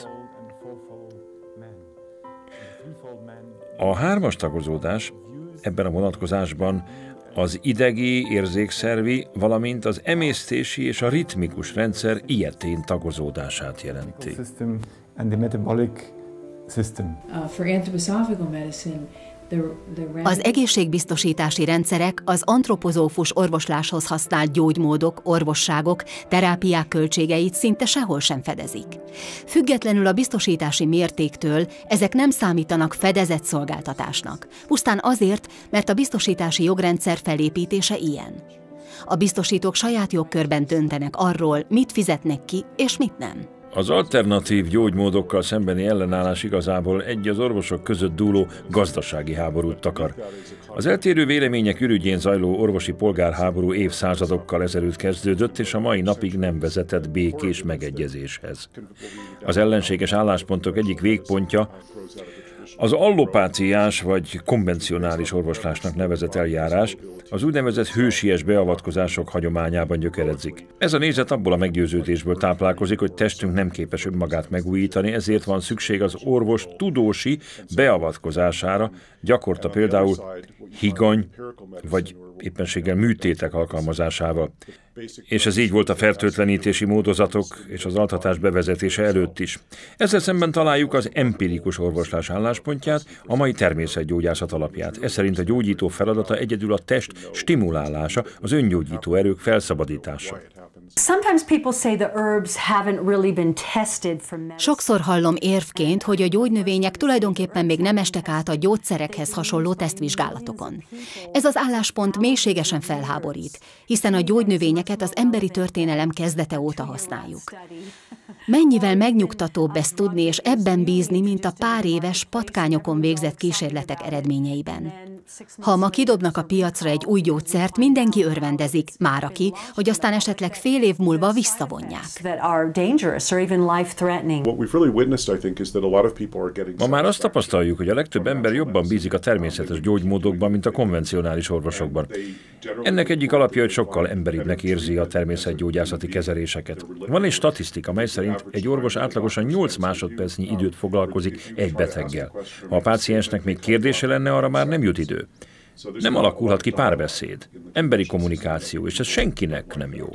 A 3-as tagozódás ebben a vonatkozásban az idegi, érzékszervi, valamint az emésztési és a ritmikus rendszer ilyetén tagozódását jelenti. Az egészségbiztosítási rendszerek az antropozófus orvosláshoz használt gyógymódok, orvosságok, terápiák költségeit szinte sehol sem fedezik. Függetlenül a biztosítási mértéktől ezek nem számítanak fedezett szolgáltatásnak, pusztán azért, mert a biztosítási jogrendszer felépítése ilyen. A biztosítók saját jogkörben döntenek arról, mit fizetnek ki és mit nem. Az alternatív gyógymódokkal szembeni ellenállás igazából egy az orvosok között dúló gazdasági háborút takar. Az eltérő vélemények ürügyén zajló orvosi polgárháború évszázadokkal ezelőtt kezdődött, és a mai napig nem vezetett békés megegyezéshez. Az ellenséges álláspontok egyik végpontja az allopáciás vagy konvencionális orvoslásnak nevezett eljárás, az úgynevezett hősies beavatkozások hagyományában gyökeredzik. Ez a nézet abból a meggyőződésből táplálkozik, hogy testünk nem képes önmagát megújítani, ezért van szükség az orvos tudósi beavatkozására, gyakorta például higany vagy éppenséggel műtétek alkalmazásával. És ez így volt a fertőtlenítési módozatok és az altatás bevezetése előtt is. Ezzel szemben találjuk az empirikus orvoslás álláspontját, a mai természetgyógyászat alapját. Ez szerint a gyógyító feladata egyedül a test stimulálása, az öngyógyító erők felszabadítása. Sokszor hallom érvként, hogy a gyógynövények tulajdonképpen még nem estek át a gyógyszerekhez hasonló tesztvizsgálatokon. Ez az álláspont mélységesen felháborít, hiszen a gyógynövényeket az emberi történelem kezdete óta használjuk. Mennyivel megnyugtatóbb ezt tudni és ebben bízni, mint a pár éves patkányokon végzett kísérletek eredményeiben. Ha ma kidobnak a piacra egy új gyógyszert, mindenki örvendezik, már aki, hogy aztán esetleg fél év múlva visszavonják. Ma már azt tapasztaljuk, hogy a legtöbb ember jobban bízik a természetes gyógymódokban, mint a konvencionális orvosokban. Ennek egyik alapja, hogy sokkal emberibbnek érzi a természetgyógyászati kezeléseket. Van egy statisztika, mely szerint egy orvos átlagosan 8 másodpercnyi időt foglalkozik egy beteggel. Ha a páciensnek még kérdése lenne, arra már nem jut idő. Nem alakulhat ki párbeszéd, emberi kommunikáció, és ez senkinek nem jó.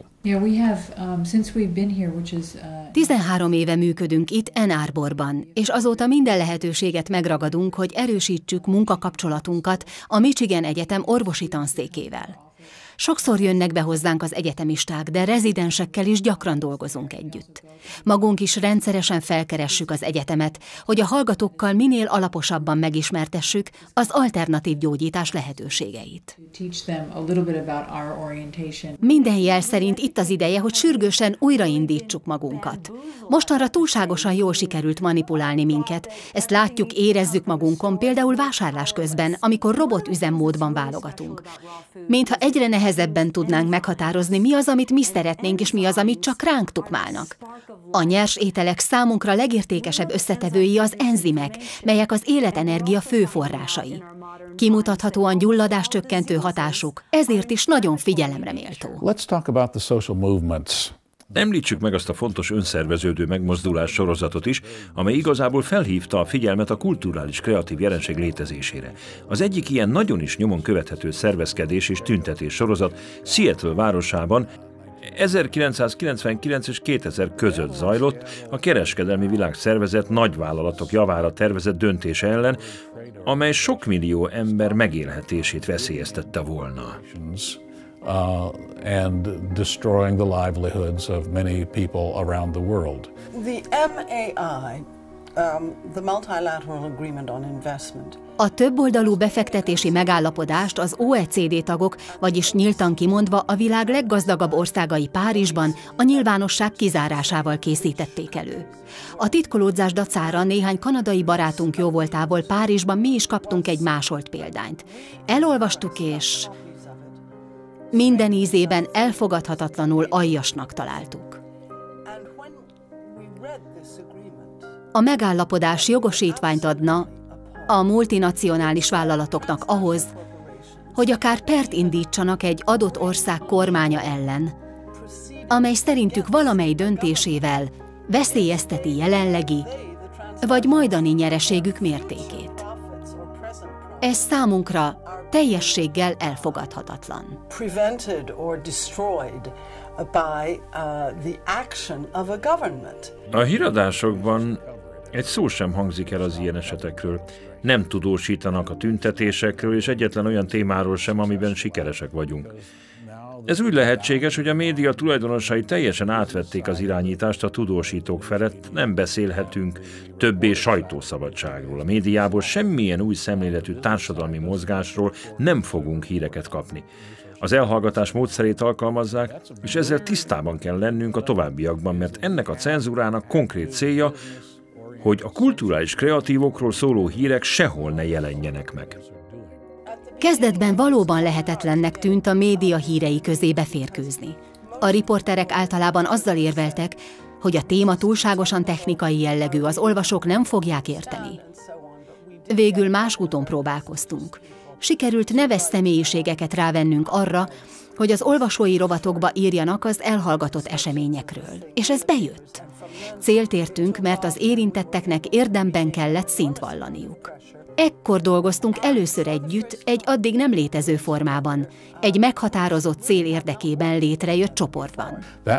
13 éve működünk itt Ann Arborban, és azóta minden lehetőséget megragadunk, hogy erősítsük munkakapcsolatunkat a Michigan Egyetem orvosi tanszékével. Sokszor jönnek be hozzánk az egyetemisták, de rezidensekkel is gyakran dolgozunk együtt. Magunk is rendszeresen felkeressük az egyetemet, hogy a hallgatókkal minél alaposabban megismertessük az alternatív gyógyítás lehetőségeit. Minden jel szerint itt az ideje, hogy sürgősen újraindítsuk magunkat. Mostanra túlságosan jól sikerült manipulálni minket, ezt látjuk, érezzük magunkon, például vásárlás közben, amikor robotüzemmódban válogatunk. Mintha egyre nehezebben tudnánk meghatározni, mi az, amit mi szeretnénk, és mi az, amit csak ránk tukmálnak. A nyers ételek számunkra legértékesebb összetevői az enzimek, melyek az életenergia fő forrásai. Kimutathatóan gyulladáscsökkentő hatásuk, ezért is nagyon figyelemre méltó. Let's talk about the social movements. Említsük meg azt a fontos önszerveződő megmozdulás sorozatot is, amely igazából felhívta a figyelmet a kulturális kreatív jelenség létezésére. Az egyik ilyen nagyon is nyomon követhető szervezkedés és tüntetés sorozat Seattle városában 1999 és 2000 között zajlott a Kereskedelmi Világszervezet nagyvállalatok javára tervezett döntése ellen, amely sok millió ember megélhetését veszélyeztette volna. And destroying the livelihoods of many people around the world. The MAI, the Multilateral Agreement on Investment. A többoldalú befektetési megállapodást az OECD tagok, vagyis nyíltan kimondva a világ leggazdagabb országai Párizsban a nyilvánosság kizárásával készítették elő. A titkolódzás dacára néhány kanadai barátunk jóvoltából Párizsban mi is kaptunk egy másolt példányt. Elolvastuk és minden ízében elfogadhatatlanul aljas-nak találtuk. A megállapodás jogosítványt adna a multinacionális vállalatoknak ahhoz, hogy akár pert indítsanak egy adott ország kormánya ellen, amely szerintük valamely döntésével veszélyezteti jelenlegi vagy majdani nyereségük mértékét. Ez számunkra teljességgel elfogadhatatlan. A híradásokban egy szó sem hangzik el az ilyen esetekről. Nem tudósítanak a tüntetésekről, és egyetlen olyan témáról sem, amiben sikeresek vagyunk. Ez úgy lehetséges, hogy a média tulajdonosai teljesen átvették az irányítást a tudósítók felett, nem beszélhetünk többé sajtószabadságról. A médiából semmilyen új szemléletű társadalmi mozgásról nem fogunk híreket kapni. Az elhallgatás módszerét alkalmazzák, és ezzel tisztában kell lennünk a továbbiakban, mert ennek a cenzúrának konkrét célja, hogy a kulturális kreatívokról szóló hírek sehol ne jelenjenek meg. Kezdetben valóban lehetetlennek tűnt a média hírei közé beférkőzni. A riporterek általában azzal érveltek, hogy a téma túlságosan technikai jellegű, az olvasók nem fogják érteni. Végül más úton próbálkoztunk. Sikerült neves személyiségeket rávennünk arra, hogy az olvasói rovatokba írjanak az elhallgatott eseményekről. És ez bejött. Célt értünk, mert az érintetteknek érdemben kellett szint vallaniuk. Ekkor dolgoztunk először együtt, egy addig nem létező formában, egy meghatározott cél érdekében létrejött csoportban.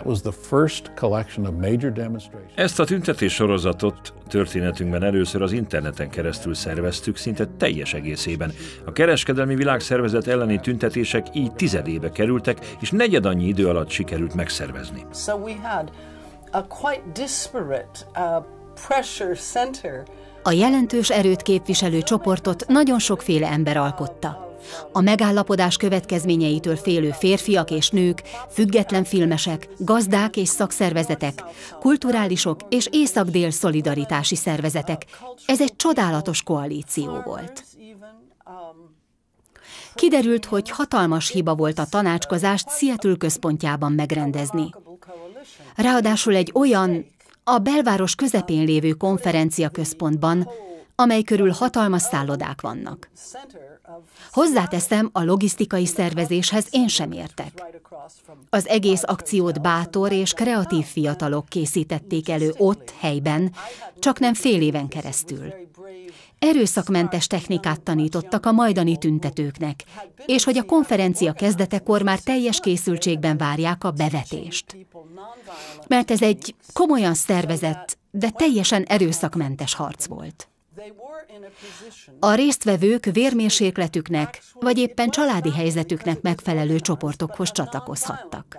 Ezt a tüntetés sorozatot történetünkben először az interneten keresztül szerveztük, szinte teljes egészében. A Kereskedelmi Világszervezet elleni tüntetések így tizedébe kerültek, és negyedannyi idő alatt sikerült megszervezni. A jelentős erőt képviselő csoportot nagyon sokféle ember alkotta. A megállapodás következményeitől félő férfiak és nők, független filmesek, gazdák és szakszervezetek, kulturálisok és észak-dél szolidaritási szervezetek. Ez egy csodálatos koalíció volt. Kiderült, hogy hatalmas hiba volt a tanácskozást Seattle központjában megrendezni. Ráadásul egy olyan, a belváros közepén lévő konferenciaközpontban, amely körül hatalmas szállodák vannak. Hozzáteszem, a logisztikai szervezéshez én sem értek. Az egész akciót bátor és kreatív fiatalok készítették elő ott, helyben, csaknem fél éven keresztül. Erőszakmentes technikát tanítottak a majdani tüntetőknek, és hogy a konferencia kezdetekor már teljes készültségben várják a bevetést. Mert ez egy komolyan szervezett, de teljesen erőszakmentes harc volt. A résztvevők vérmérsékletüknek, vagy éppen családi helyzetüknek megfelelő csoportokhoz csatlakozhattak.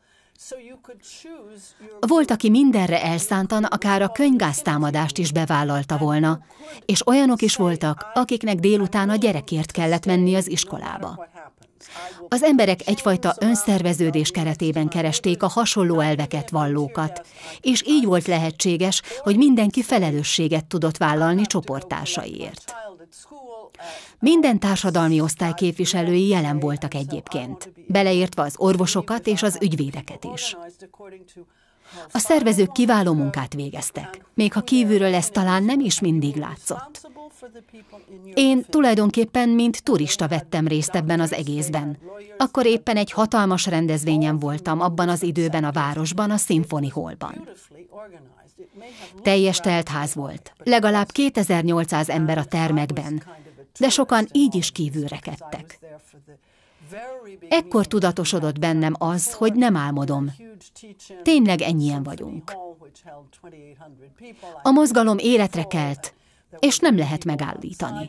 Volt, aki mindenre elszántan akár a könygáztámadást is bevállalta volna, és olyanok is voltak, akiknek délután a gyerekért kellett menni az iskolába. Az emberek egyfajta önszerveződés keretében keresték a hasonló elveket vallókat, és így volt lehetséges, hogy mindenki felelősséget tudott vállalni csoporttársaiért. Minden társadalmi osztály képviselői jelen voltak egyébként, beleértve az orvosokat és az ügyvédeket is. A szervezők kiváló munkát végeztek, még ha kívülről ez talán nem is mindig látszott. Én tulajdonképpen mint turista vettem részt ebben az egészben. Akkor éppen egy hatalmas rendezvényen voltam abban az időben a városban, a Symphony Hallban. Teljes teltház volt, legalább 2800 ember a termekben, de sokan így is kívülrekedtek. Ekkor tudatosodott bennem az, hogy nem álmodom. Tényleg ennyien vagyunk. A mozgalom életre kelt, és nem lehet megállítani.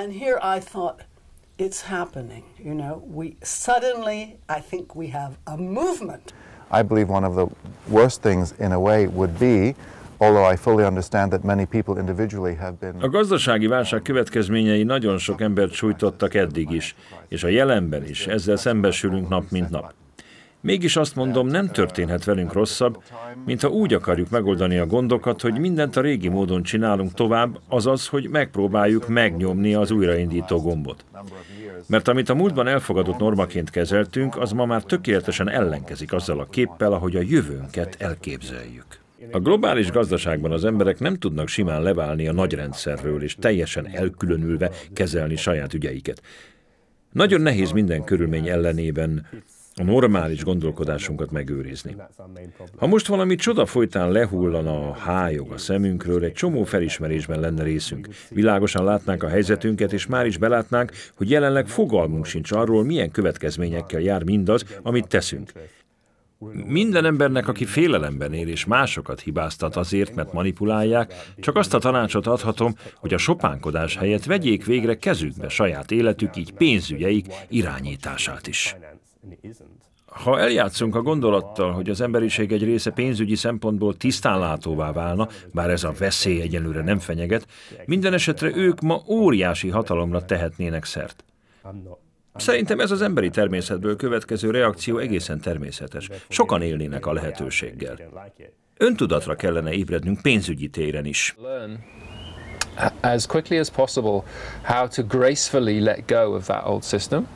I believe one of the worst things in a way would be, although I fully understand that many people individually have been... A gazdasági válság következményei nagyon sok embert sújtottak eddig is, és a jelenben is ezzel szembesülünk nap mint nap. Mégis azt mondom, nem történhet velünk rosszabb, mintha úgy akarjuk megoldani a gondokat, hogy mindent a régi módon csinálunk tovább, azaz, hogy megpróbáljuk megnyomni az újraindító gombot. Mert amit a múltban elfogadott normaként kezeltünk, az ma már tökéletesen ellenkezik azzal a képpel, ahogy a jövőnket elképzeljük. A globális gazdaságban az emberek nem tudnak simán leválni a nagyrendszerről és teljesen elkülönülve kezelni saját ügyeiket. Nagyon nehéz minden körülmény ellenében a normális gondolkodásunkat megőrizni. Ha most valami csoda folytán lehullana a hályog a szemünkről, egy csomó felismerésben lenne részünk. Világosan látnánk a helyzetünket, és már is belátnánk, hogy jelenleg fogalmunk sincs arról, milyen következményekkel jár mindaz, amit teszünk. Minden embernek, aki félelemben él és másokat hibáztat azért, mert manipulálják, csak azt a tanácsot adhatom, hogy a sopánkodás helyett vegyék végre kezükbe saját életük, így pénzügyeik irányítását is. Ha eljátszunk a gondolattal, hogy az emberiség egy része pénzügyi szempontból tisztánlátóvá válna, bár ez a veszély egyelőre nem fenyeget, minden esetre ők ma óriási hatalomra tehetnének szert. Szerintem ez az emberi természetből következő reakció egészen természetes. Sokan élnének a lehetőséggel. Öntudatra kellene ébrednünk pénzügyi téren is. As quickly as possible how to gracefully let go of that old system.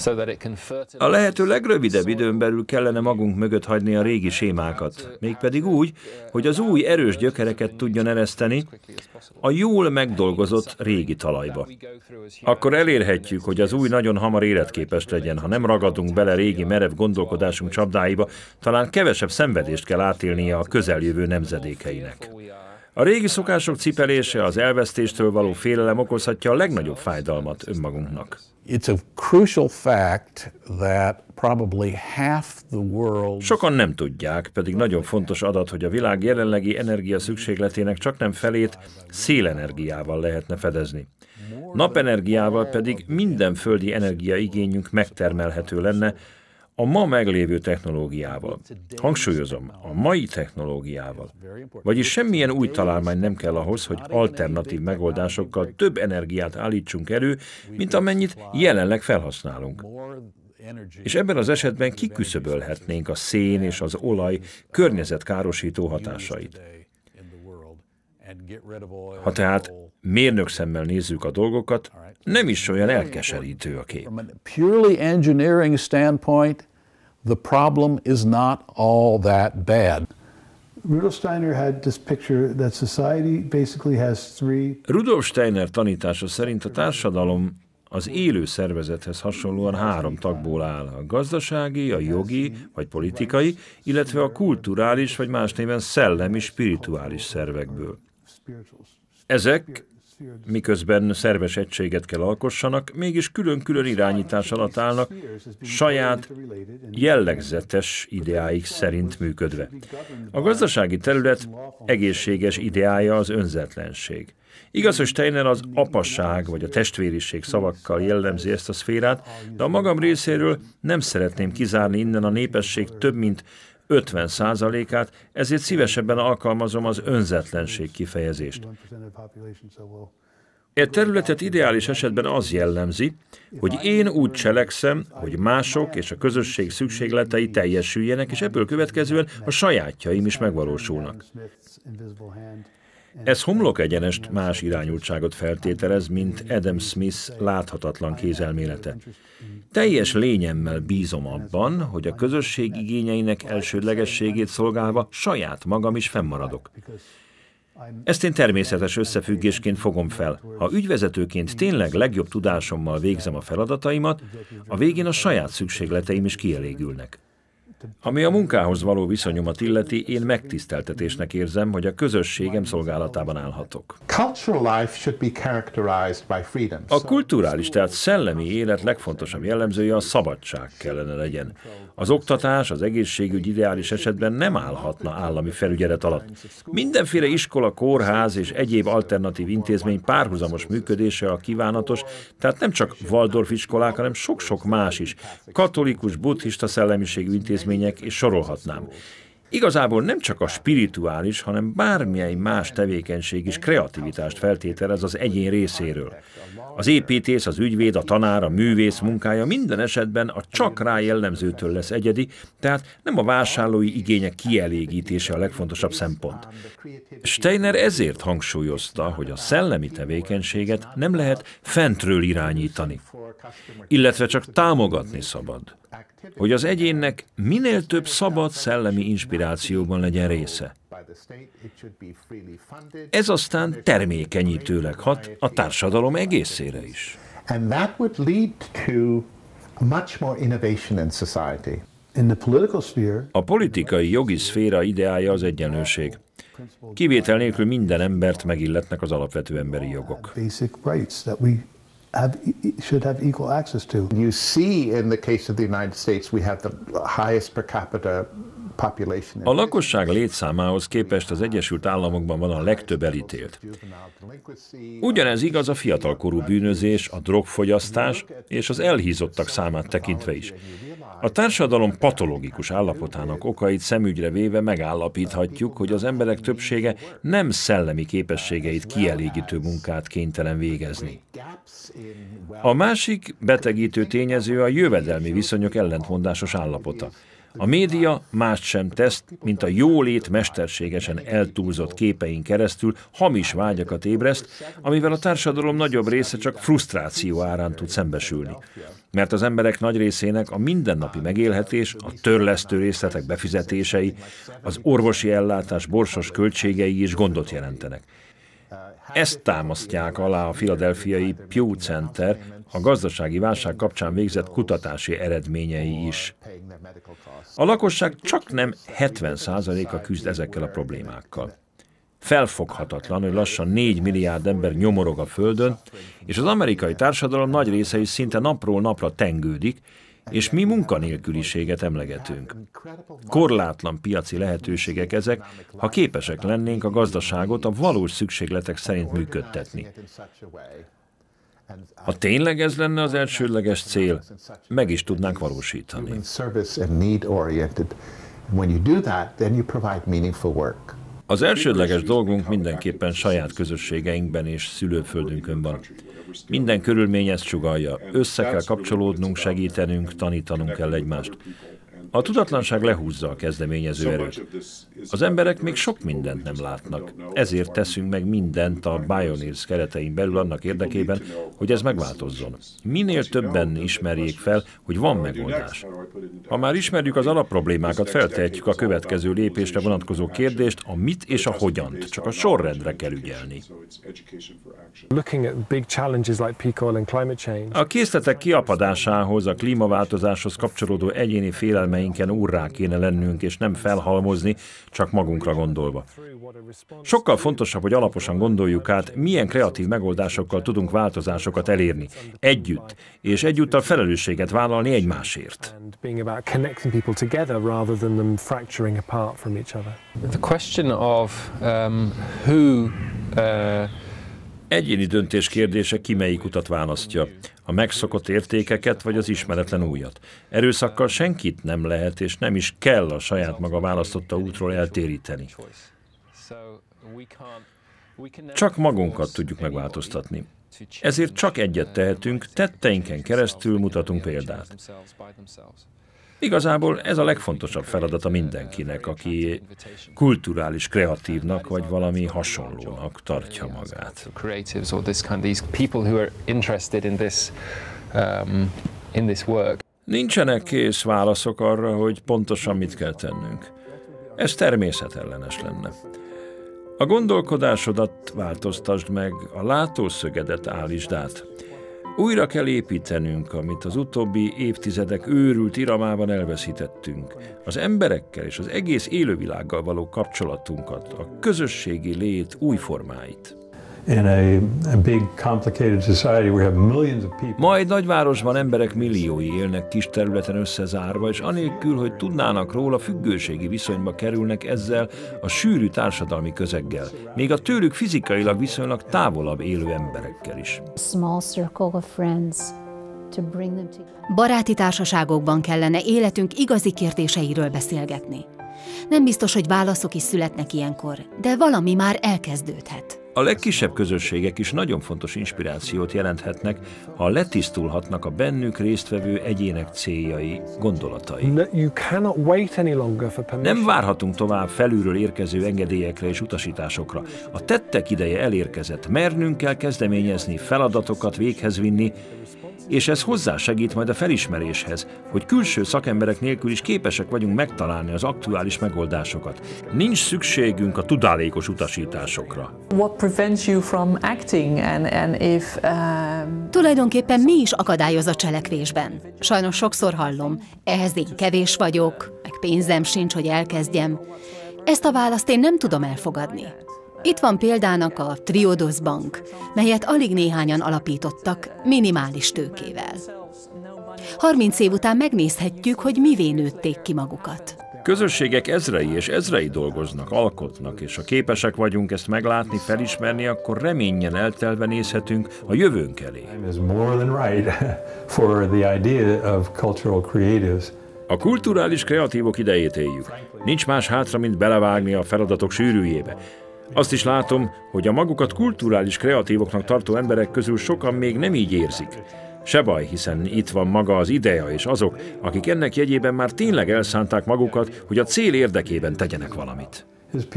A lehető legrövidebb időn belül kellene magunk mögött hagyni a régi sémákat, mégpedig úgy, hogy az új erős gyökereket tudjon ereszteni a jól megdolgozott régi talajba. Akkor elérhetjük, hogy az új nagyon hamar életképes legyen, ha nem ragadunk bele régi merev gondolkodásunk csapdáiba, talán kevesebb szenvedést kell átélnie a közeljövő nemzedékeinek. A régi szokások cipelése, az elvesztéstől való félelem okozhatja a legnagyobb fájdalmat önmagunknak. It's a crucial fact that probably half the world... Sokan nem tudják, pedig nagyon fontos adat, hogy a világ jelenlegi energia szükségletének csaknem felét szélenergiával lehetne fedezni. Napenergiával pedig minden földi energiaigényünk megtermelhető lenne, a ma meglévő technológiával. Hangsúlyozom, a mai technológiával. Vagyis semmilyen új találmány nem kell ahhoz, hogy alternatív megoldásokkal több energiát állítsunk elő, mint amennyit jelenleg felhasználunk. És ebben az esetben kiküszöbölhetnénk a szén és az olaj környezetkárosító hatásait. Ha tehát mérnök szemmel nézzük a dolgokat, nem is olyan elkeserítő a kép. From a purely engineering standpoint, the problem is not all that bad. Rudolf Steiner had this picture that society basically has three. Rudolf Steiner tanítása szerint a társadalom az élő szervezethez hasonlóan 3 tagból áll: a gazdasági, a jogi vagy politikai, illetve a kulturális vagy más néven szellemi, spirituális szervekből. Ezek, miközben szerves egységet kell alkossanak, mégis külön-külön irányítás alatt állnak, saját jellegzetes ideáik szerint működve. A gazdasági terület egészséges ideája az önzetlenség. Igaz, hogy Steiner az apasság vagy a testvériség szavakkal jellemzi ezt a szférát, de a magam részéről nem szeretném kizárni innen a népesség több mint 50%-át, ezért szívesebben alkalmazom az önzetlenség kifejezést. E területet ideális esetben az jellemzi, hogy én úgy cselekszem, hogy mások és a közösség szükségletei teljesüljenek, és ebből következően a sajátjaim is megvalósulnak. Ez homlok egyenest más irányultságot feltételez, mint Adam Smith láthatatlan kézelmélete. Teljes lényemmel bízom abban, hogy a közösség igényeinek elsődlegességét szolgálva saját magam is fennmaradok. Ezt én természetes összefüggésként fogom fel. Ha ügyvezetőként tényleg legjobb tudásommal végzem a feladataimat, a végén a saját szükségleteim is kielégülnek. Ami a munkához való viszonyomat illeti, én megtiszteltetésnek érzem, hogy a közösségem szolgálatában állhatok. A kulturális, tehát szellemi élet legfontosabb jellemzője a szabadság kellene legyen. Az oktatás, az egészségügy ideális esetben nem állhatna állami felügyelet alatt. Mindenféle iskola, kórház és egyéb alternatív intézmény párhuzamos működése a kívánatos, tehát nem csak Waldorf iskolák, hanem sok-sok más is, katolikus, buddhista szellemiségű intézmények, és sorolhatnám. Igazából nem csak a spirituális, hanem bármilyen más tevékenység is kreativitást feltételez az egyén részéről. Az építész, az ügyvéd, a tanár, a művész munkája minden esetben a csak rá jellemzőtől lesz egyedi, tehát nem a vásárlói igények kielégítése a legfontosabb szempont. Steiner ezért hangsúlyozta, hogy a szellemi tevékenységet nem lehet fentről irányítani, illetve csak támogatni szabad, hogy az egyénnek minél több szabad szellemi inspirációban legyen része. Ez aztán termékenyítőleg hat a társadalom egészére is. A politikai jogi szféra ideája az egyenlőség. Kivétel nélkül minden embert megilletnek az alapvető emberi jogok. Should have equal access to. You see in the case of the United States we have the highest per capita population. A lakosság létszámához képest az Egyesült Államokban van a legtöbb elítélt. Ugyanez igaz a fiatalkorú bűnözés, a drogfogyasztás és az elhízottak számát tekintve is. A társadalom patológikus állapotának okait szemügyre véve megállapíthatjuk, hogy az emberek többsége nem szellemi képességeit kielégítő munkát kénytelen végezni. A másik betegítő tényező a jövedelmi viszonyok ellentmondásos állapota. A média mást sem tesz, mint a jólét mesterségesen eltúlzott képein keresztül hamis vágyakat ébreszt, amivel a társadalom nagyobb része csak frusztráció árán tud szembesülni. Mert az emberek nagy részének a mindennapi megélhetés, a törlesztő részletek befizetései, az orvosi ellátás borsos költségei is gondot jelentenek. Ezt támasztják alá a philadelphiai Pew Center, a gazdasági válság kapcsán végzett kutatási eredményei is. A lakosság csak nem 70%-a küzd ezekkel a problémákkal. Felfoghatatlan, hogy lassan 4 milliárd ember nyomorog a Földön, és az amerikai társadalom nagy része is szinte napról napra tengődik, és mi munkanélküliséget emlegetünk. Korlátlan piaci lehetőségek ezek, ha képesek lennénk a gazdaságot a valós szükségletek szerint működtetni. Ha tényleg ez lenne az elsődleges cél, meg is tudnánk valósítani. Az elsődleges dolgunk mindenképpen saját közösségeinkben és szülőföldünkön van. Minden körülmény ezt sugallja. Össze kell kapcsolódnunk, segítenünk, tanítanunk kell egymást. A tudatlanság lehúzza a kezdeményező erőt. Az emberek még sok mindent nem látnak, ezért teszünk meg mindent a Bioneers keretein belül annak érdekében, hogy ez megváltozzon. Minél többen ismerjék fel, hogy van megoldás. Ha már ismerjük az alapproblémákat, feltehetjük a következő lépésre vonatkozó kérdést, a mit és a hogyant, csak a sorrendre kell ügyelni. A készletek kiapadásához, a klímaváltozáshoz kapcsolódó egyéni félelmeinken úrrá kéne lennünk, és nem felhalmozni, csak magunkra gondolva. Sokkal fontosabb, hogy alaposan gondoljuk át, milyen kreatív megoldásokkal tudunk változásokat elérni, együtt, és egyúttal felelősséget vállalni egymásért. The question of who Egyéni döntés kérdése, ki melyik utat választja, a megszokott értékeket vagy az ismeretlen újat. Erőszakkal senkit nem lehet és nem is kell a saját maga választotta útról eltéríteni. Csak magunkat tudjuk megváltoztatni. Ezért csak egyet tehetünk, tetteinken keresztül mutatunk példát. Igazából ez a legfontosabb feladata mindenkinek, aki kulturális kreatívnak vagy valami hasonlónak tartja magát. Nincsenek kész válaszok arra, hogy pontosan mit kell tennünk. Ez természetellenes lenne. A gondolkodásodat változtasd meg, a látószögedet állítsd át. Újra kell építenünk, amit az utóbbi évtizedek őrült iramában elveszítettünk. Az emberekkel és az egész élővilággal való kapcsolatunkat, a közösségi lét új formáit. Ma egy nagyvárosban emberek milliói élnek kis területen összezárva, és anélkül, hogy tudnának róla, függőségi viszonyba kerülnek ezzel a sűrű társadalmi közeggel, még a tőlük fizikailag viszonylag távolabb élő emberekkel is. Baráti társaságokban kellene életünk igazi kérdéseiről beszélgetni. Nem biztos, hogy válaszok is születnek ilyenkor, de valami már elkezdődhet. A legkisebb közösségek is nagyon fontos inspirációt jelenthetnek, ha letisztulhatnak a bennük résztvevő egyének céljai, gondolatai. Nem várhatunk tovább felülről érkező engedélyekre és utasításokra. A tettek ideje elérkezett, mernünk kell kezdeményezni, feladatokat véghez vinni, és ez hozzásegít majd a felismeréshez, hogy külső szakemberek nélkül is képesek vagyunk megtalálni az aktuális megoldásokat. Nincs szükségünk a tudálékos utasításokra. Tulajdonképpen mi is akadályoz a cselekvésben? Sajnos sokszor hallom, ehhez én kevés vagyok, meg pénzem sincs, hogy elkezdjem. Ezt a választ én nem tudom elfogadni. Itt van példának a Triodos Bank, melyet alig néhányan alapítottak minimális tőkével. 30 év után megnézhetjük, hogy mivé nőtték ki magukat. Közösségek ezrei és ezrei dolgoznak, alkotnak, és ha képesek vagyunk ezt meglátni, felismerni, akkor reménnyel eltelve nézhetünk a jövőnk elé. A kulturális kreatívok idejét éljük. Nincs más hátra, mint belevágni a feladatok sűrűjébe. Azt is látom, hogy a magukat kulturális kreatívoknak tartó emberek közül sokan még nem így érzik. Se baj, hiszen itt van maga az ideja és azok, akik ennek jegyében már tényleg elszánták magukat, hogy a cél érdekében tegyenek valamit.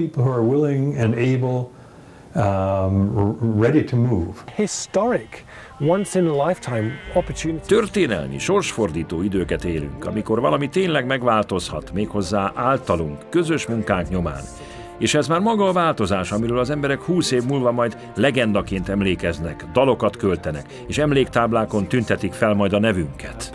Történelmi, sorsfordító időket élünk, amikor valami tényleg megváltozhat, méghozzá általunk, közös munkánk nyomán. És ez már maga a változás, amiről az emberek 20 év múlva majd legendaként emlékeznek, dalokat költenek, és emléktáblákon tüntetik fel majd a nevünket.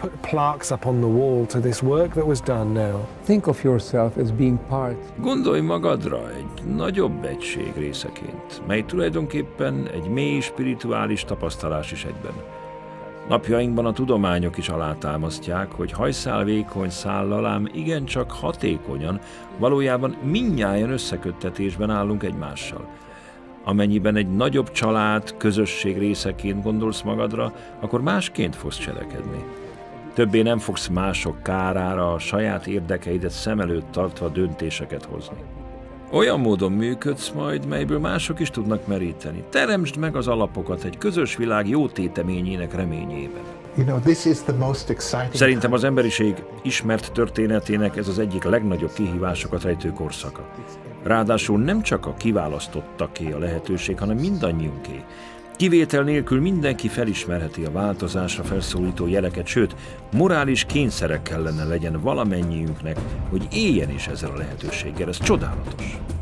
Gondolj magadra egy nagyobb egység részeként, mely tulajdonképpen egy mély spirituális tapasztalás is egyben. Napjainkban a tudományok is alátámasztják, hogy hajszálvékony szállal, ám igencsak hatékonyan, valójában mindnyájan összeköttetésben állunk egymással. Amennyiben egy nagyobb család, közösség részeként gondolsz magadra, akkor másként fogsz cselekedni. Többé nem fogsz mások kárára a saját érdekeidet szem előtt tartva döntéseket hozni. Olyan módon működsz majd, melyből mások is tudnak meríteni. Teremtsd meg az alapokat egy közös világ jó téteményének reményében. Szerintem az emberiség ismert történetének ez az egyik legnagyobb kihívásokat rejtő korszaka. Ráadásul nem csak a kiválasztottaké a lehetőség, hanem mindannyiunké. Kivétel nélkül mindenki felismerheti a változásra felszólító jeleket, sőt, morális kényszerek kellene legyen valamennyiünknek, hogy éljen is ezzel a lehetőséggel. Ez csodálatos.